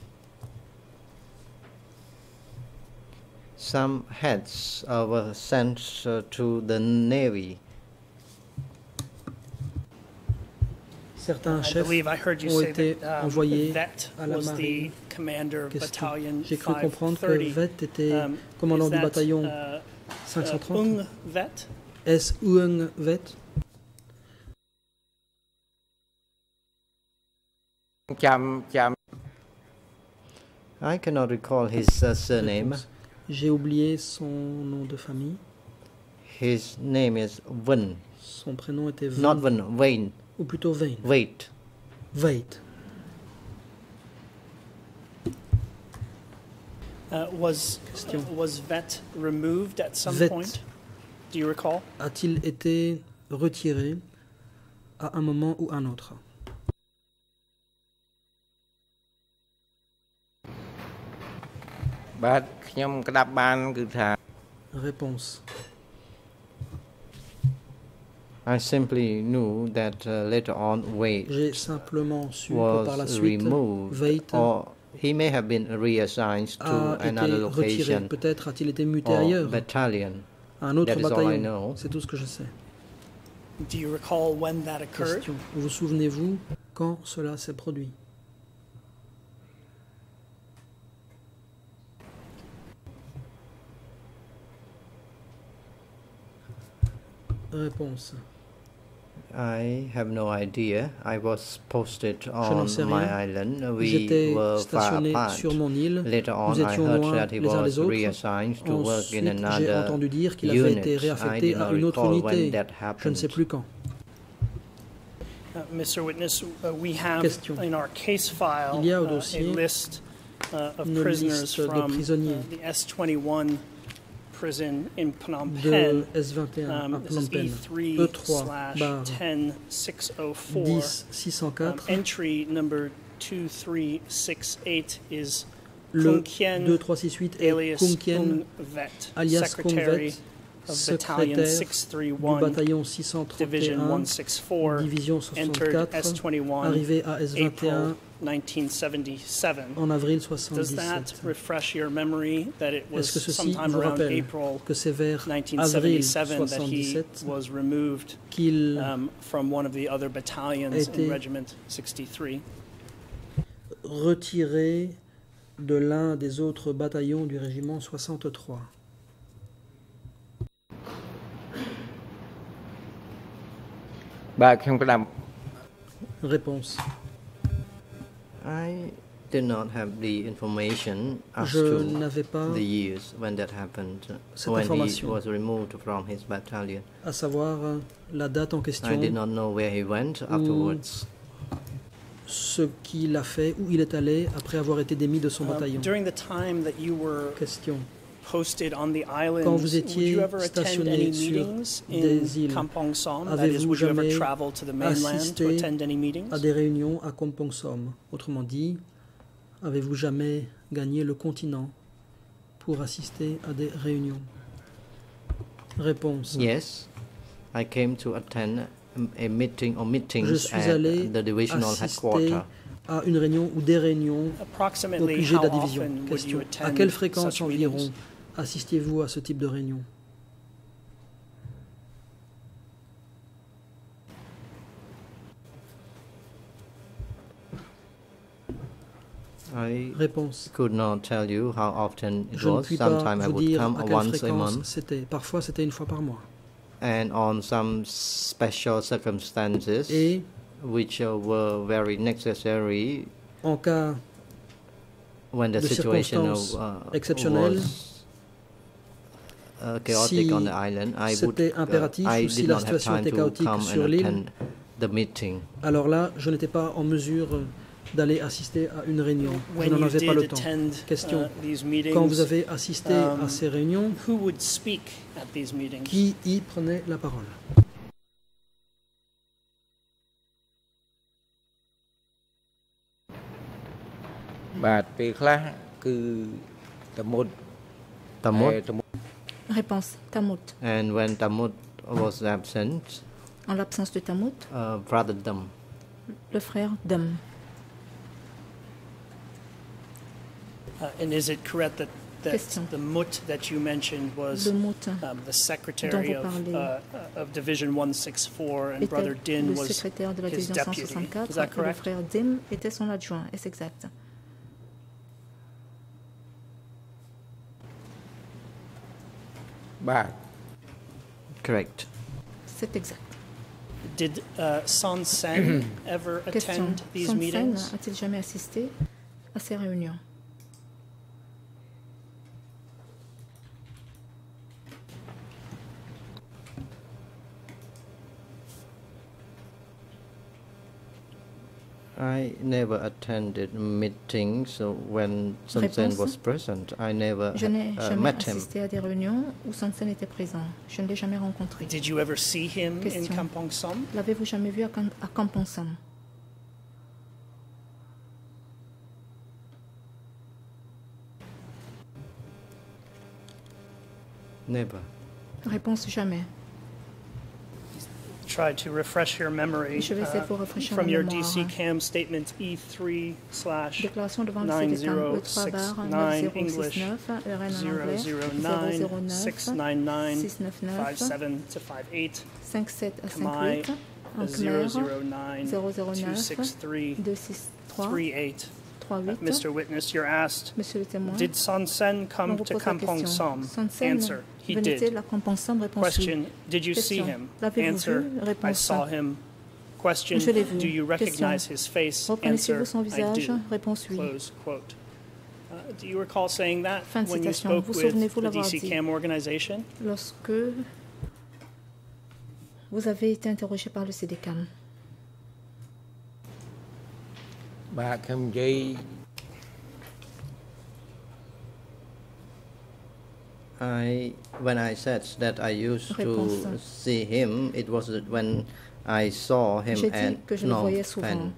Some heads were sent to the Navy. Certains chefs ont été envoyés à la marine. J'ai cru comprendre que Vet était commandant du bataillon 530. Est-ce Ung Vet? I cannot recall his surname. J'ai oublié son nom de famille. His name is Wen. Son prénom était Wen. Not Wen, Wayne. Ou plutôt Wayne. Wait. Wait. Was Vet removed at some point? Do you recall? A-t-il été retiré à un moment ou un autre? Réponse. I simply knew that later on Wade J'ai simplement su que par la suite, Wade, or he may have been reassigned to another location, peut-être a-t-il été muté ailleurs, battalion. À un autre bataillon. C'est tout ce que je sais. Do you recall when that occurred? Question. Vous souvenez-vous quand cela s'est produit? Réponse. I have no idea. I was posted on my island. We were far apart. Sur mon île. Later on, I heard that he was reassigned to work in another entendu dire qu'il avait été réaffecté à une autre unité. Je ne sais plus quand. Mr. Witness, we have in our case file a list of prisoners from the S21 prison in Phnom Penh. This is E3/10604. Entry number 2368 is Kung Kien, alias Kung Vet, Secretary of Battalion 631, Division 164, entered S21, April 1977. En avril 77. Does that refresh your memory that it was sometime around April 1977 that he was removed from one of the other battalions in Regiment 63? Retiré de l'un des autres bataillons du régiment 63. Réponse. I did not have the information as to the years when that happened, when he was removed from his battalion. À savoir la date en question. I did not know where he went afterwards. Ce qu'il a fait, où il est allé après avoir été démis de son bataillon. During the time that you were question. Posted on the islands, quand vous étiez stationné sur des îles, avez-vous jamais assisté à des réunions à Kampong Som? Autrement dit, avez-vous jamais gagné le continent pour assister à des réunions? Réponse. Yes, I came to attend a meeting or meetings at the divisional headquarters. À une réunion ou des réunions au QG de la division. Question. À quelle fréquence environ assistiez-vous à ce type de réunion? Réponse. Could not tell you how often it Je ne was. puis pas Sometimes I vous would dire come à quelle once a month. c'était. Parfois, c'était une fois par mois. And on some special circumstances, which were very necessary, en cas when the situation was chaotic on the island, I did not have time to come and attend the meeting. Alors là, je n'étais pas en mesure d'aller assister à une réunion. Je n'en avais pas le temps. Question. Quand vous avez assisté à ces réunions, qui y prenait la parole? Réponse Tamut. And when Tamut was absent, en l'absence de Tamut, brother Dam. Le frère Dam. And is it correct that the Mut that you mentioned was the secretary of Division 164 and Brother Din was his deputy? Is that correct? Le frère Dim était son adjoint. Est-ce exact? Correct. C'est exact. Did Son Sen ever attend these meetings? Son Sen a-t-il jamais assisté à ces réunions? I never attended meetings when Son Sen was present. I never Je n'ai jamais met him. assisté à des réunions où Son Sen était présent. Je ne l'ai jamais rencontré. Did you ever see him in Kampong Som? L'avez-vous jamais vu à Kampong Som? Never. Réponse jamais. Try to refresh your memory from your DC CAM statement E3/9069 English 009-699-57-58 Khmer 009-263-38. Mr. Witness, you're asked, did Son Sen come to Kampong Som? Answer, he did. Question, did you see him? Answer, I saw him. Question, do you recognize his face? Answer, I do. Close quote. Do you recall saying that when you spoke with the DC CAM organization? Lorsque vous avez été interrogé par le CDCAM. When I said that I used to see him, it was when I saw him at Phnom Penh.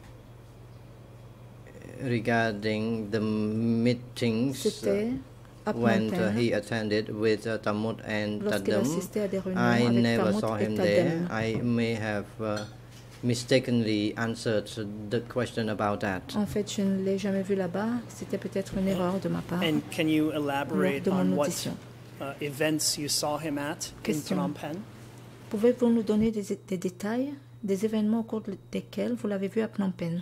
Regarding the meetings when he attended with Tamut and Tadam, I never saw him there. I may have mistakenly answered the question about that. En fait, je ne l'ai jamais vu là-bas. C'était peut-être une erreur de ma part. And can you elaborate on what events you saw him at in Phnom Penh? Pouvez-vous nous donner des détails des événements au cours desquels vous l'avez vu à Phnom Penh?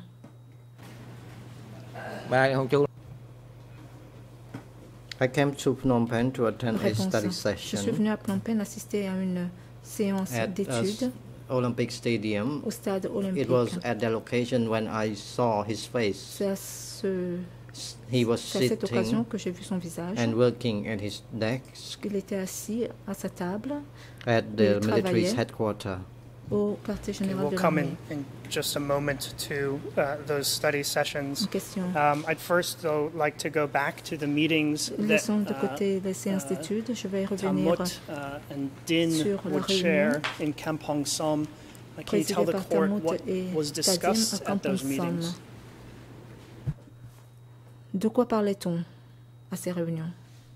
I came to Phnom Penh to attend a study session. Je suis venu à Phnom Penh assister à une séance d'études. Olympic Stadium. Au stade olympique. It was at the location when I saw his face. He was sitting cette occasion que j'ai vu son visage. And working at his desk. Il était assis à sa table. At the military's headquarters. Au quartier général de l'armée. In just a moment to those study sessions. I'd first, though, like to go back to the meetings that de côté des séances d'études. Je vais revenir and Din would share in Kampong Som. Can you tell the court what was discussed at those meetings? De quoi parlait-on à ces réunions?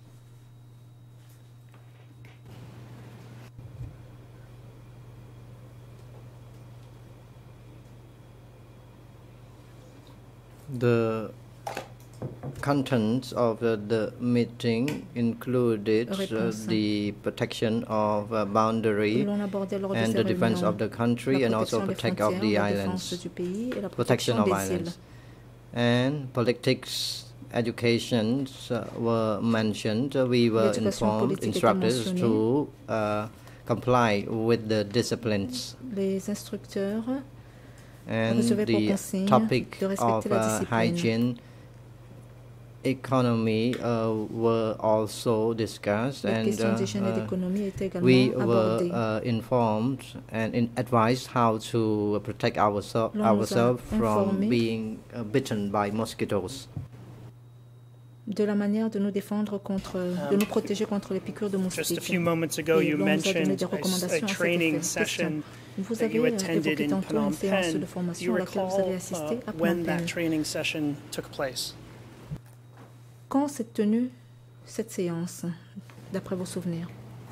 The contents of the meeting included the protection of boundary and the defense of the country and also protect of the islands, protection of islands. And politics educations were mentioned. We were informed, instructors to comply with the disciplines. Les instructeurs and the topic of hygiene, economy were also discussed, and we were informed and advised how to protect ourselves from being bitten by mosquitoes. De la manière de nous défendre contre, de nous protéger contre les piqûres de moustiques. Just a few moments ago, you mentioned a training session that you attended in Phnom Penh. Do you recall when that training session took place? Quand s'est tenue cette séance, d'après vos souvenirs?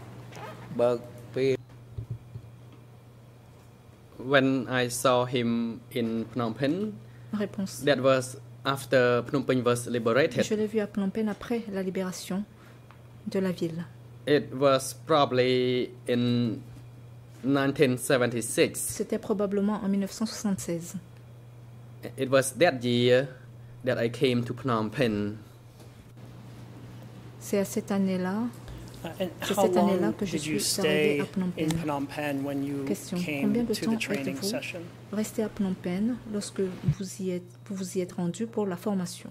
When I saw him in Phnom Penh, Réponse. That was after Phnom Penh was liberated. Je l'ai vu à Phnom Penh après la libération de la ville. It was probably in 1976. C'était probablement en 1976. It was that year that I came to Phnom Penh. C'est à cette année-là. C'est cette année-là que je suis arrivé à Phnom Penh. Question. Combien de temps êtes-vous resté à Phnom Penh lorsque vous y êtes rendu pour la formation?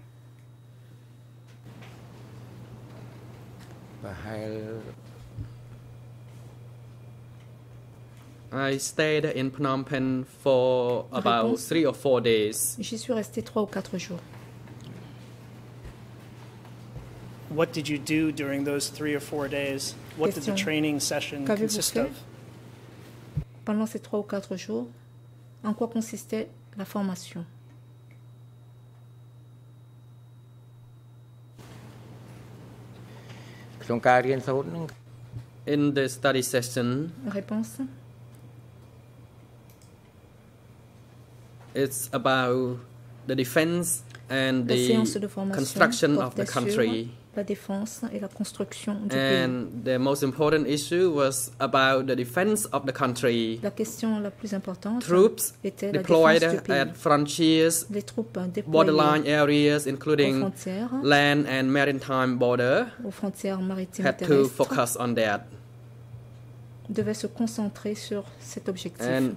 I stayed in Phnom Penh for about 3 or 4 days. J'y suis resté 3 ou 4 jours. What did you do during those 3 or 4 days? What did the training session consist of? Pendant ces 3 ou 4 jours, en quoi consistait la formation? In the study session, Réponse. It's about the defense and the construction of the country. La défense et la construction du and pays. The most important issue was about the defense of the country. La question la plus importante Troops était deployed la défense du pays. at frontiers, Les troupes borderline areas, including aux frontières, land and maritime border, aux frontières maritimes had et to terrestres, focus on that. devaient se concentrer sur cet objectif. And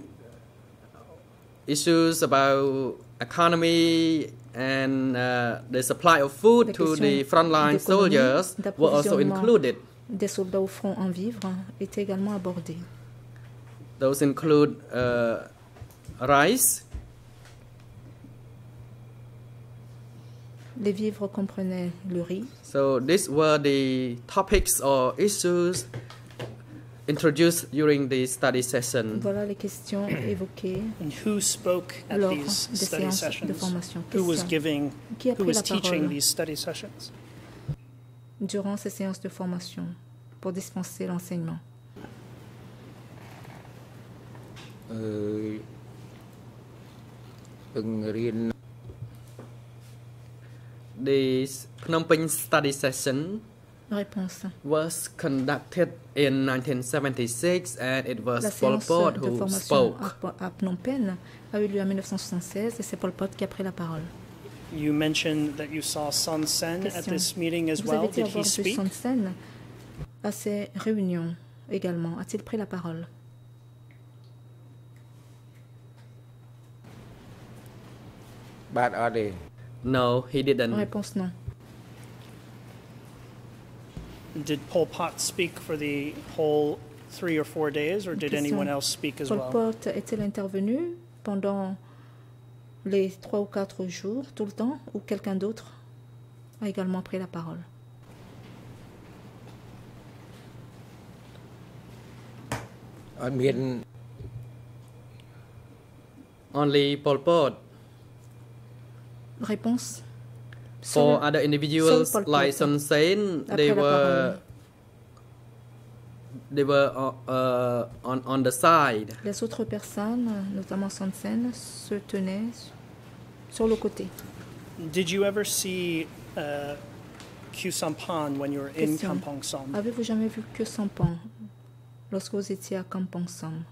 issues about economy and the supply of food to the frontline soldiers were also included. Des soldats au front en vivres étaient également abordés. Those include rice. Les vivres comprenaient le riz. So these were the topics or issues introduced during the study session. Voilà les questions évoquées. And who spoke at lors these des study séances sessions? de formation? Who was Qui a teaching these study sessions? Durant ces séances de formation pour dispenser l'enseignement. The Phnom Penh study session Réponse. was conducted in 1976 and it was La Pol séance Pot de who formation spoke. à Phnom Penh a eu lieu en 1976 et c'est Pol Pot qui a pris la parole. You mentioned that you saw Son Sen at this meeting as well. Did he speak? Son Sen à ces réunions également. A-t-il pris la parole? No, he didn't. Réponse non. Did Pol Pot speak for the whole 3 or 4 days, or did anyone else speak as well? Pol Pot est-il intervenu pendant les 3 ou 4 jours, tout le temps, ou quelqu'un d'autre a également pris la parole? Only Pol Pot. Réponse. For other individuals like Son Sen, they were on the side. Les autres personnes, notamment Son Sen, se tenaient sur le côté. Did you ever see Khieu Samphan when you were in Kampong Som? Avez-vous jamais vu Khieu Samphan lorsque vous étiez à Kampong Som?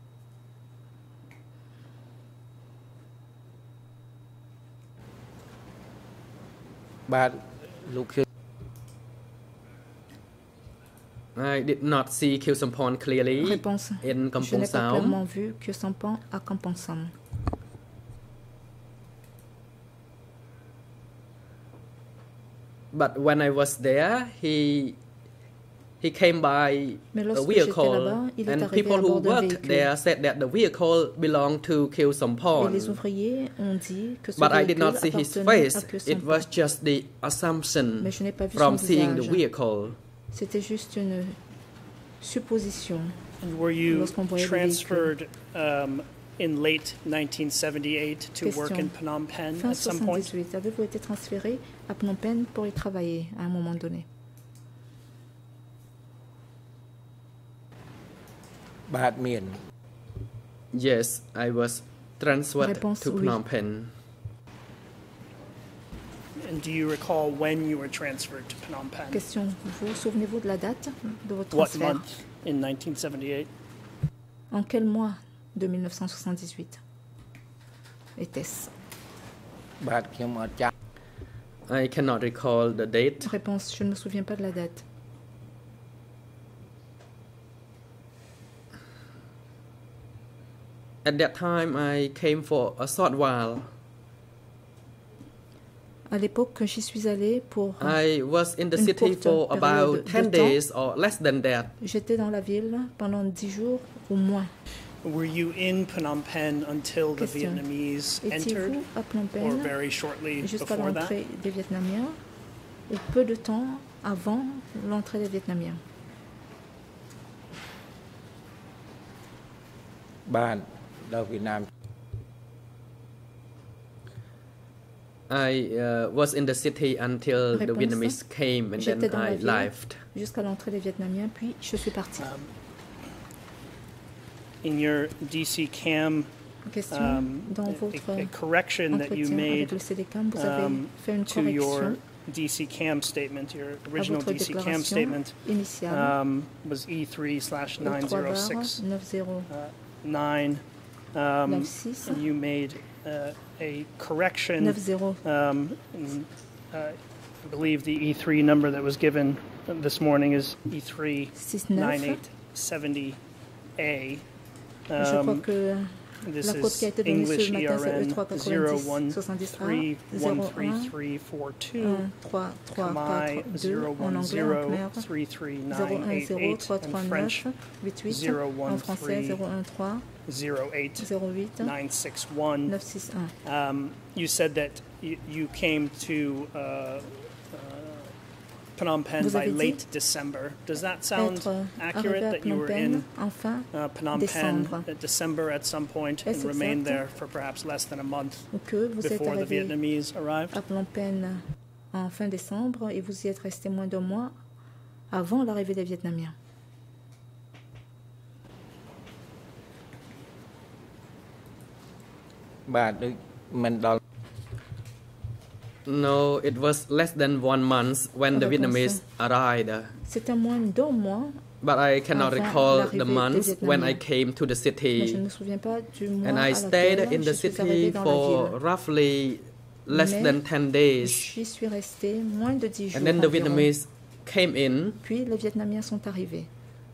I did not see Khieu Samphan clearly Réponse. in Je Kampong n'ai pas Som. clairement vu Khieu Samphan à Kampong Som. But when I was there, he came by a vehicle, and people who worked there said that the vehicle belonged to Khieu Samphan. But I did not see his face. It was just the assumption from seeing the vehicle. C'était juste une supposition. And were you transferred in late 1978 to work in Phnom Penh at some point? Avez-vous été transféré à Phnom Penh pour y travailler à un moment donné? Yes, I was transferred to Phnom Penh. And do you recall when you were transferred to Phnom Penh? Question. Souvenez-vous de la date de votre What transfert? month in 1978? En quel mois de 1978 était-ce? I cannot recall the date. Réponse. Je ne me souviens pas de la date. At that time, I came for a short while. À l'époque, j'y suis allée pour I was in the city for about 10 days or less than that. J'étais dans la ville pendant 10 jours ou moins. Were you in Phnom Penh until the Vietnamese entered, à Phnom Penh or very shortly jusqu'à before that? l'entrée des Vietnamiens ou peu de temps avant l'entrée des Vietnamiens? I was in the city until the Vietnamese came and then I left. Jusqu'à l'entrée des Vietnamiens, puis je suis parti. In your DC Cam, a correction that you made to your DC Cam statement, your original DC Cam statement, was E3/906-9, and you made a correction. I believe the E3 number that was given this morning is E39870A. This is English ERN 0131342, Khmer 0103398, and French 013089661. You said that you came to Phnom Penh by late December. Does that sound accurate, that you were in Phnom Penh in December at some point and remained there for perhaps less than a month before the Vietnamese arrived? À Phnom Penh en fin décembre et vous y êtes resté moins d'un mois avant l'arrivée des Vietnamiens. No, it was less than 1 month when the Vietnamese arrived. C'était moins d'un mois. But I cannot recall the month when I came to the city. Je ne me souviens pas du mois and I stayed in the city for roughly less than 10 days. J'y suis resté moins de 10 jours. And then the Vietnamese came in. Puis les Vietnamiens sont arrivés.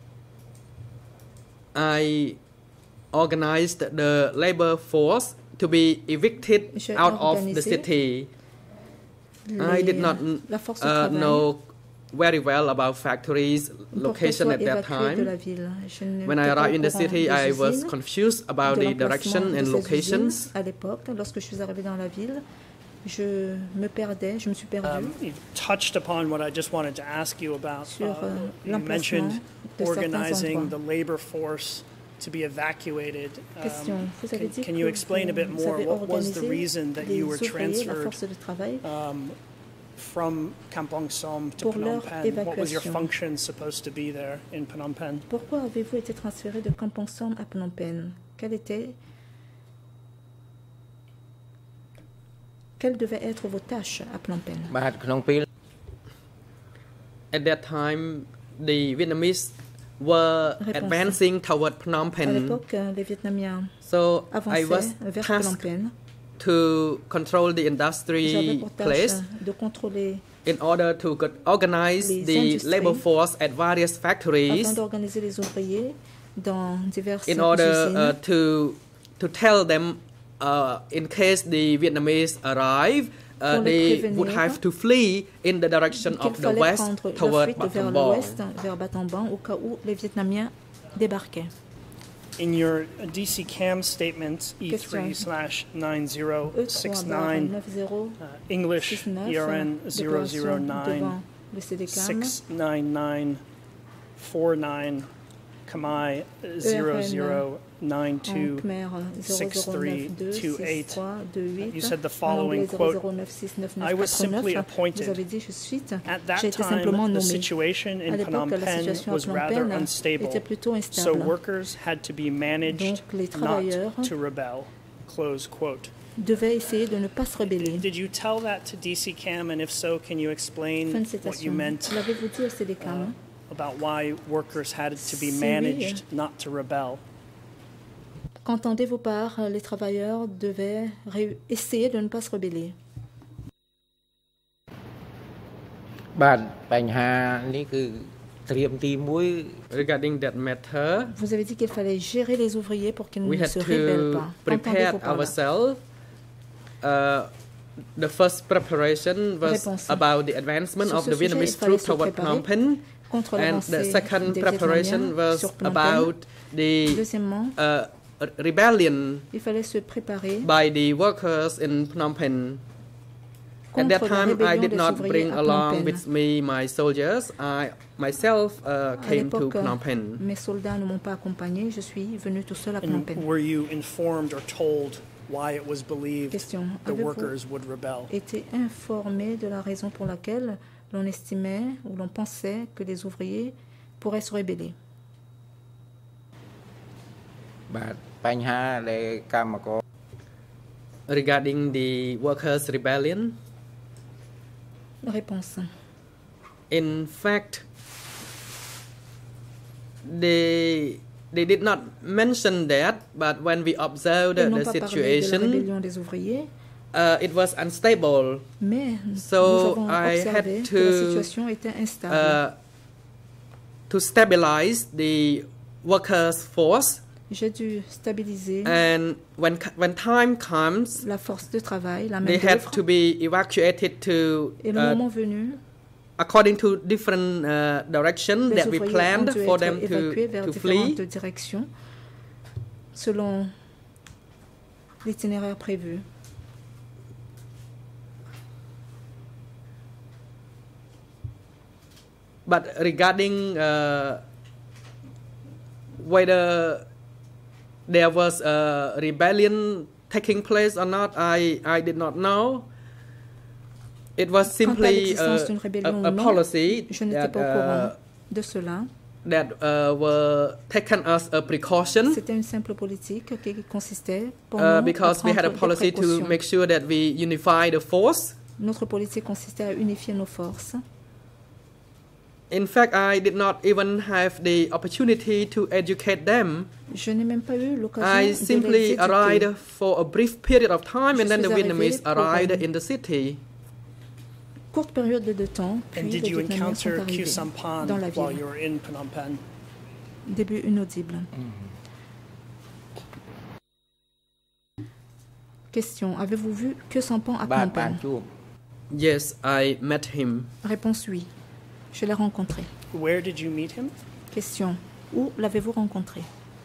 I organized the labor force to be evicted out of the city. I did not know very well about factories location at that time. When I arrived in the city, I was confused about the direction and locations. À l'époque, lorsque je suis arrivé dans la ville, je me suis perdu. You touched upon what I just wanted to ask you about. You mentioned organizing the labor force to be evacuated. Can you explain a bit more? What was the reason that you were transferred from Kampong Som to Phnom Penh? What was your function supposed to be there in Phnom Penh? Pourquoi avez-vous été transféré de Kampong Som à Phnom Penh? Quelles devaient être vos tâches à Phnom Penh? At that time, the Vietnamese were advancing toward Phnom Penh. À l'époque, les Vietnamiens so I was tasked to control the industry place in order to organize the labor force at various factories in order to tell them in case the Vietnamese arrive, they would have to flee in the direction of the west toward Battambang au cas où les Vietnamiens débarquaient. In your DC Cam statement, E3/9069, English ERN 009-699-49, Khmer 926328. You said the following, quote, I was simply appointed. At that time, the situation in Phnom Penh was rather unstable, so workers had to be managed not to rebel, close quote. Devait essayer de ne pas se rebeller. Did you tell that to DCCAM, and if so, can you explain what you meant about why workers had to be managed not to rebel? Qu'entendez-vous par les travailleurs devaient essayer de ne pas se rebeller? Regarding that matter, vous avez dit qu'il fallait gérer les ouvriers pour qu'ils ne se rebellent pas. Prepare ourselves. The first preparation was about the advancement of the Vietnamese troops toward Phnom Penh, and the second preparation was about the rebellion by the workers in Phnom Penh. At that time, I did not bring along with me my soldiers. I myself came to Phnom Penh. Mes soldats ne m'ont pas accompagné. Je suis venu tout seul à Phnom Penh. Were you informed or told why it was believed the workers would rebel? Été informé de la raison pour laquelle l'on estimait ou l'on pensait que les ouvriers pourraient se rebeller? Regarding the workers' rebellion? Réponse. In fact, they did not mention that, but when we observed the situation, it was unstable. So I had to stabilize the workers' force. J'ai dû stabiliser. And when time comes, la force de travail, la they have to be evacuated to et le moment venu, according to different directions that we planned for them to flee. Directions, selon l'itinéraire prévu. But regarding whether there was a rebellion taking place or not, I did not know. It was simply a policy that were taken as a precaution. C'était une simple politique qui consistait because we had a policy to make sure that we unify the force. Notre politique consistait à unifier nos forces. In fact, I did not even have the opportunity to educate them. Je n'ai même pas eu l'occasion I simply arrived for a brief period of time, and then the Vietnamese arrived in the city. Courte période de temps, puis and did you encounter Khieu dans Samphan la ville. while you were in Phnom Penh? Début inaudible. Question. Avez-vous vu Khieu Samphan à Phnom Penh? Yes, I met him. Réponse oui. Je l'ai rencontré. Where did you meet him? Question. Où l'avez-vous rencontré?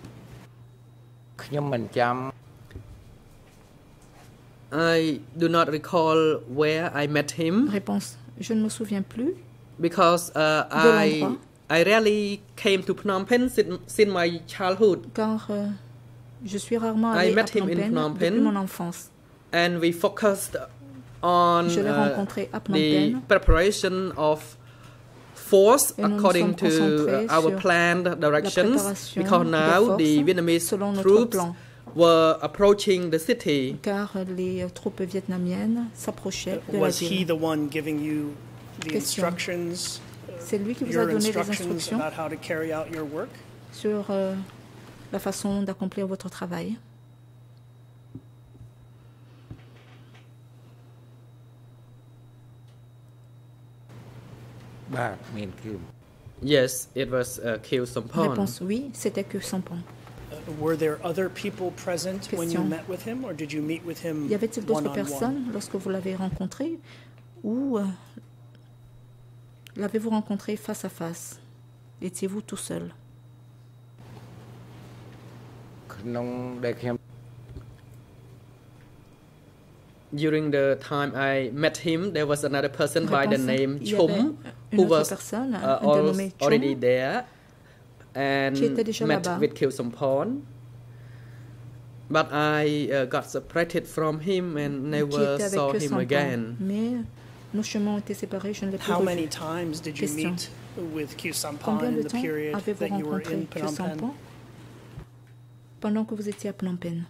I do not recall where I met him. Réponse. Je ne me souviens plus. Because I rarely came to Phnom Penh since my childhood. Car je suis rarement allé à Phnom Penh depuis mon enfance. And we focused on the preparation of force according to our planned directions, because now the Vietnamese troops were approaching the city. Car les troupes vietnamiennes s'approchaient de la ville. Was he the one giving you the instructions? C'est lui qui vous a donné des instructions about how to carry out your work? Sur la façon d'accomplir votre travail. Yes, it was Khieu Samphan. Réponse oui, c'était Khieu Samphan. Were there other people present when you met with him, or did you meet with him one-on-one? Y avait-il d'autres personnes lorsque vous l'avez rencontré, ou l'avez-vous rencontré face à face? Étiez-vous tout seul? During the time I met him, there was another person by the name Chum who was already there and met with Khieu Samphan. But I got separated from him and never saw him again. Mais nos chemins ont été séparés, je ne l'ai plus revu. How many times did you meet with Khieu Samphan in the period that you were in Phnom Penh? Pendant que vous étiez à Phnom Penh.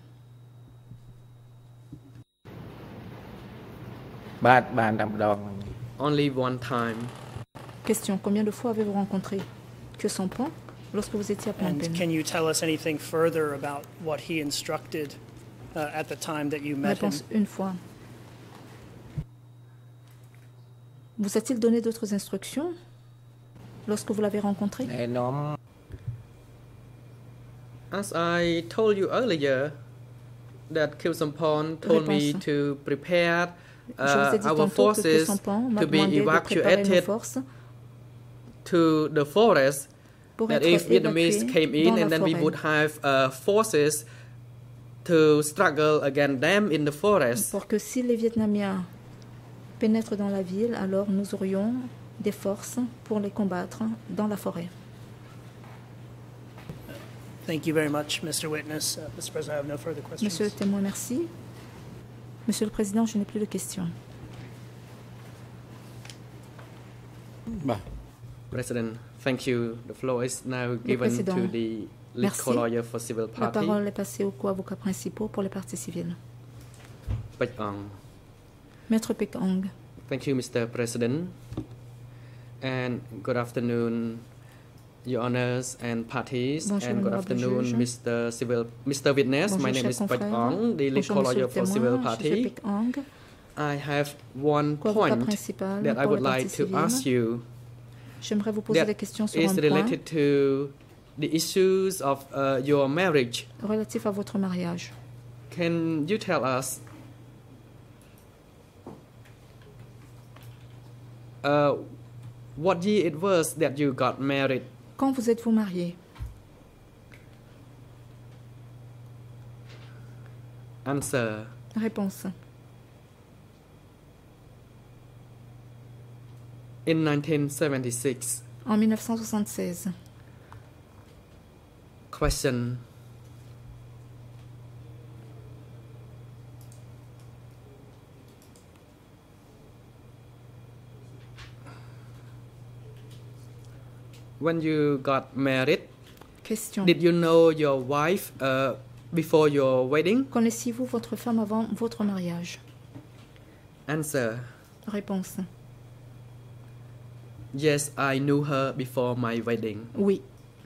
Only one time. Question, combien de fois avez-vous rencontré Khieu Samphan lorsque vous étiez à Phnom Penh? And can you tell us anything further about what he instructed at the time that you met him? Réponse, une fois. Vous a-t-il donné d'autres instructions lorsque vous l'avez rencontré? As I told you earlier, that Khieu Samphan told me to prepare our forces to be evacuated to the forest. That if Vietnamese came in, and then we would have forces to struggle against them in the forest. Pour que si les Vietnamiens pénètrent dans la ville, alors nous aurions des forces pour les combattre dans la forêt. Thank you very much, Mr. Witness. Mr. President, I have no further questions. Monsieur le témoin, merci. Monsieur le Président, je n'ai plus de questions. President, thank you. The floor is now given to the lead co-lawyer for civil party. La parole est passée aux co-avocats principaux pour les parties civiles. Pek Ong. Maître Pek Ong. Thank you, Mr. President. And good afternoon, Your Honors and parties. Bonjour, and good afternoon, Mr. Witness. Bonjour, my name is Pek Ong, the lead co-lawyer for civil party. I have one point that I would like to ask you. J'aimerais vous poser des questions sur un point related to the issues of your marriage. Relatif à votre mariage. Can you tell us what year it was that you got married? Quand vous êtes-vous marié? Answer. Réponse. In 1976. En 1976. Question. When you got married, question. Did you know your wife before your wedding? Connaissiez-vous votre femme avant votre mariage? Answer. Réponse. Yes, I knew her before my wedding. Oui.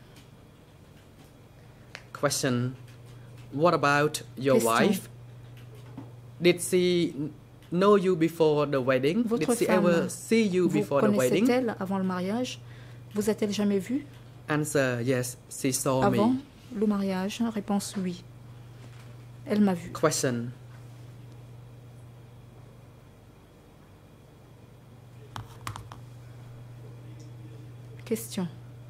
Question. What about your wife? Did she know you before the wedding? Votre Did she femme, ever see you before the wedding? Vous connaissait-elle avant le mariage? Vous a-t-elle jamais vu? Answer. Yes, she saw avant me. Le mariage? Réponse oui. Elle m'a vu. Question. Question.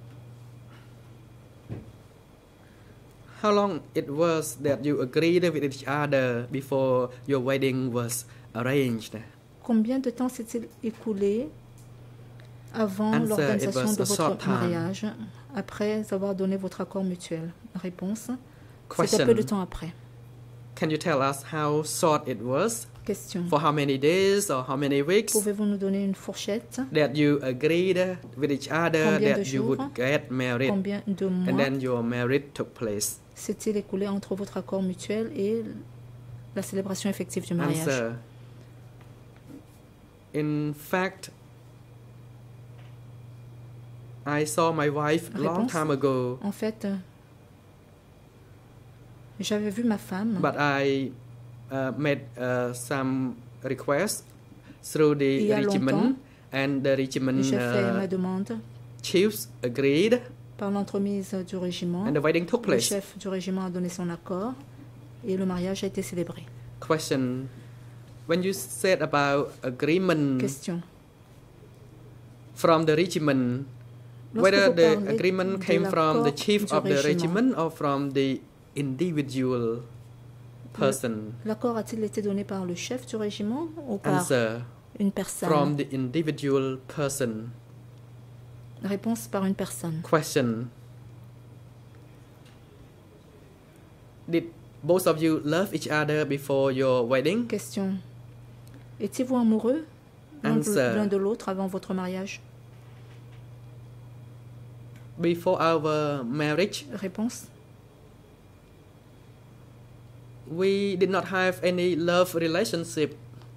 How long it was that you agreed with each other before your wedding was arranged? Combien de temps s'est-il écoulé avant l'organisation de votre mariage, après avoir donné votre accord mutuel? Réponse. C'était peu de temps après. Can you tell us how short it was? Question. For how many days or how many weeks? Pouvez-vous nous donner une fourchette? That you agreed with each other that you would get married, combien de mois and then your marriage took place? S'est-il écoulé entre votre accord mutuel et la célébration effective du mariage? Answer. In fact, I saw my wife a long time ago. En fait, j'avais vu ma femme. But I made some requests through the regiment, and the regiment chiefs agreed. Par l'entremise du régiment, and the wedding took place. Le chef du régiment a donné son accord et le mariage a été célébré. Question. When you said about agreement Question. From the regiment, whether the agreement came from the chief of the regiment or from the individual person? L'accord a-t-il été donné par le chef du régiment ou par une personne? From the individual person. Réponse par une personne. Question. Did both of you love each other before your wedding? Question. Étiez-vous amoureux l'un de l'autre avant votre mariage? Before our marriage? Réponse. We did not have any love relationship.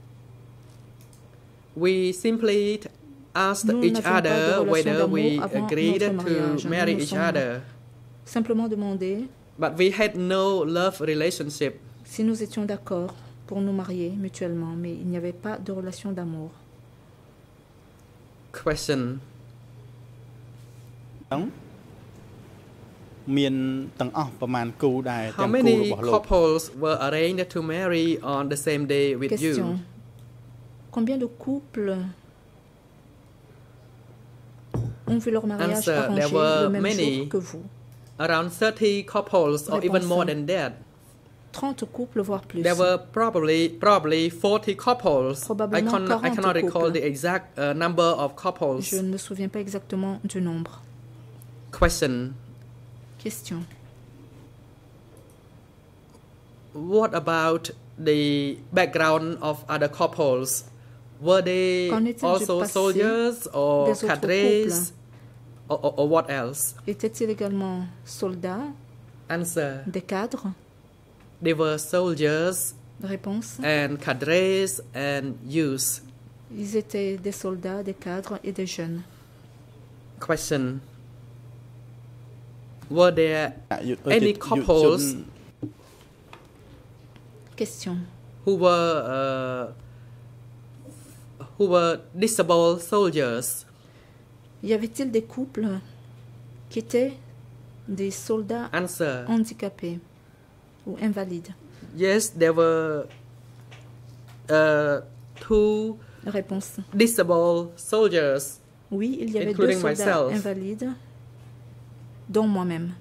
We simply asked each other whether we agreed to marry each other. Simplement demandé. But we had no love relationship. Si nous étions d'accord pour nous marier mutuellement, mais il n'y avait pas de relation d'amour. Question. How many couples were arranged to marry on the same day with Question. you? Combien de couples ont vu leur mariage Answer. arrangé There were le même many. jour que vous? Around 30 couples or even more than that. 30 couples, voire plus. There were probably 40 couples. I cannot recall the exact number of couples. Je ne me souviens pas exactement du nombre. Question. Question. What about the background of other couples? Were they also soldiers or cadres or what else? Étaient-ils également soldats? Answer. Des cadres? They were soldiers. Réponse. And cadres and youths. Ils étaient des soldats, des cadres et des jeunes. Question. Were there any couples? Question. Who were disabled soldiers? Y avait-il des couples qui étaient des soldats Answer. handicapés ou invalides? Yes, there were two Réponse. disabled soldiers. Oui, il y avait deux soldats invalides, dont moi-même.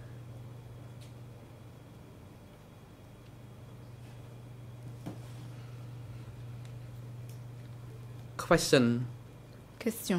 Question. Question.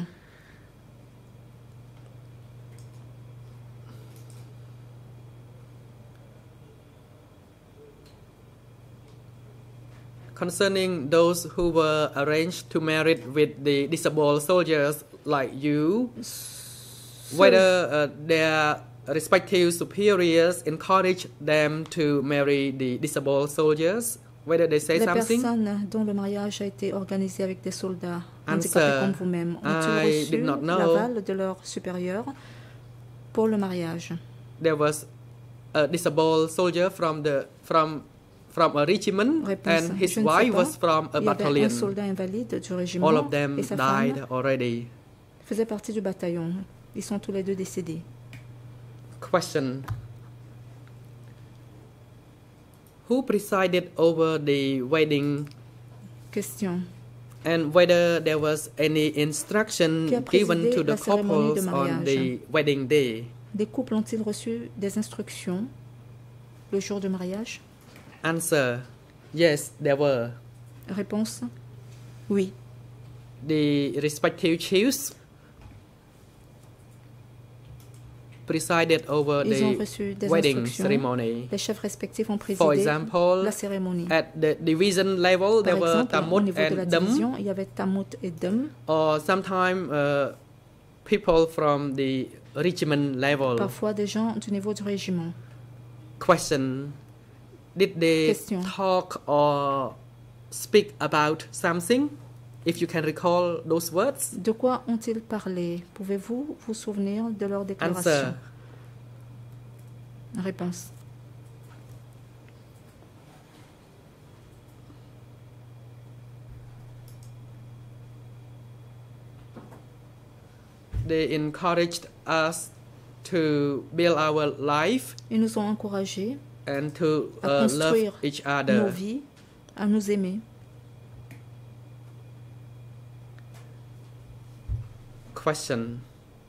Concerning those who were arranged to marry with the disabled soldiers like you, whether their respective superiors encouraged them to marry the disabled soldiers, whether they say something? Les personnes dont le mariage a été organisé avec des soldats handicapés comme vous-même ont-ils reçu l'aval de leurs supérieurs pour le mariage? There was a disabled soldier from a regiment, Réponse. and his wife was from a battalion. Il y avait un soldat invalide du régiment All of them et sa died femme already. faisait partie du bataillon. Ils sont tous les deux décédés. Question. Who presided over the wedding? Question. And whether there was any instruction given to the couples on the wedding day? Des couples ont-ils reçu des instructions le jour du mariage? Answer. Yes, there were. Réponse. Oui. The respective chiefs presided over the wedding ceremony. Les chefs respectifs ont présidé For example, la cérémonie. at the division level, there were Tamut and Dum. Il y avait Tamut et Dum. Or sometimes people from the regiment level. Parfois des gens du niveau du régiment. Question. Did they talk or speak about something? If you can recall those words. De quoi ont-ils parlé? Pouvez-vous vous souvenir de leur déclaration? Answer. Réponse. They encouraged us to build our life. Ils nous ont encouragés and to à construire love each other. Nos vies, à nous aimer. Question.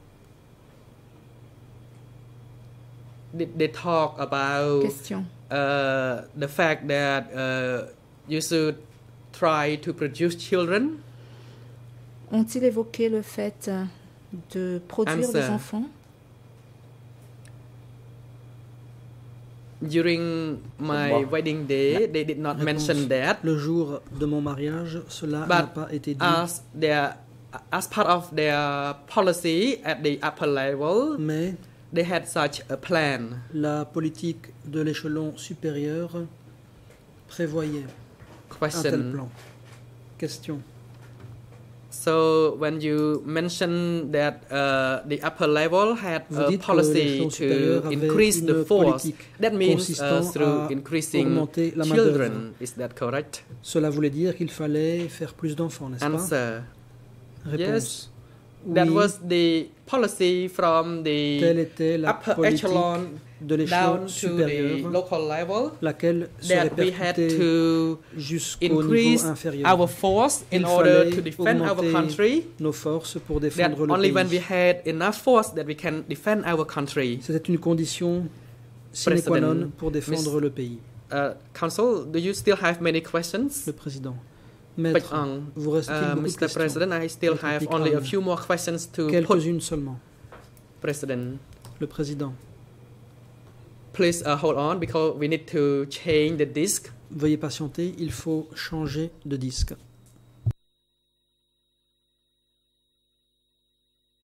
Did they talk about the fact that you should try to produce children? Ont-ils évoqué le fait de produire des enfants? During my wedding day, they did not mention that. Le jour de mon mariage, cela n'a pas été dit. As part of their policy at the upper level, mais they had such a plan. La politique de l'échelon supérieur prévoyait un tel plan. Question. So when you mention that the upper level had a policy to increase the force, that means through increasing children. Is that correct? Cela voulait dire qu'il fallait faire plus d'enfants, n'est-ce pas? Answer. Réponse. Yes. That was the policy from the upper echelon de l'échelon supérieur, local level, laquelle se répercutait jusqu'au niveau inférieur. Our force in order to defend our country. Nos forces pour défendre le only pays. When we had enough force that we can defend our country. C'était une condition sine qua non pour défendre le pays. Council, do you still have many questions? Le président. Maître, vous reste-t-il beaucoup de questions? Mr. President, I still have only a few more questions to put. Quelques-unes seulement. President. Le président. Please hold on because we need to change the disc. Veuillez patienter, il faut changer de disque.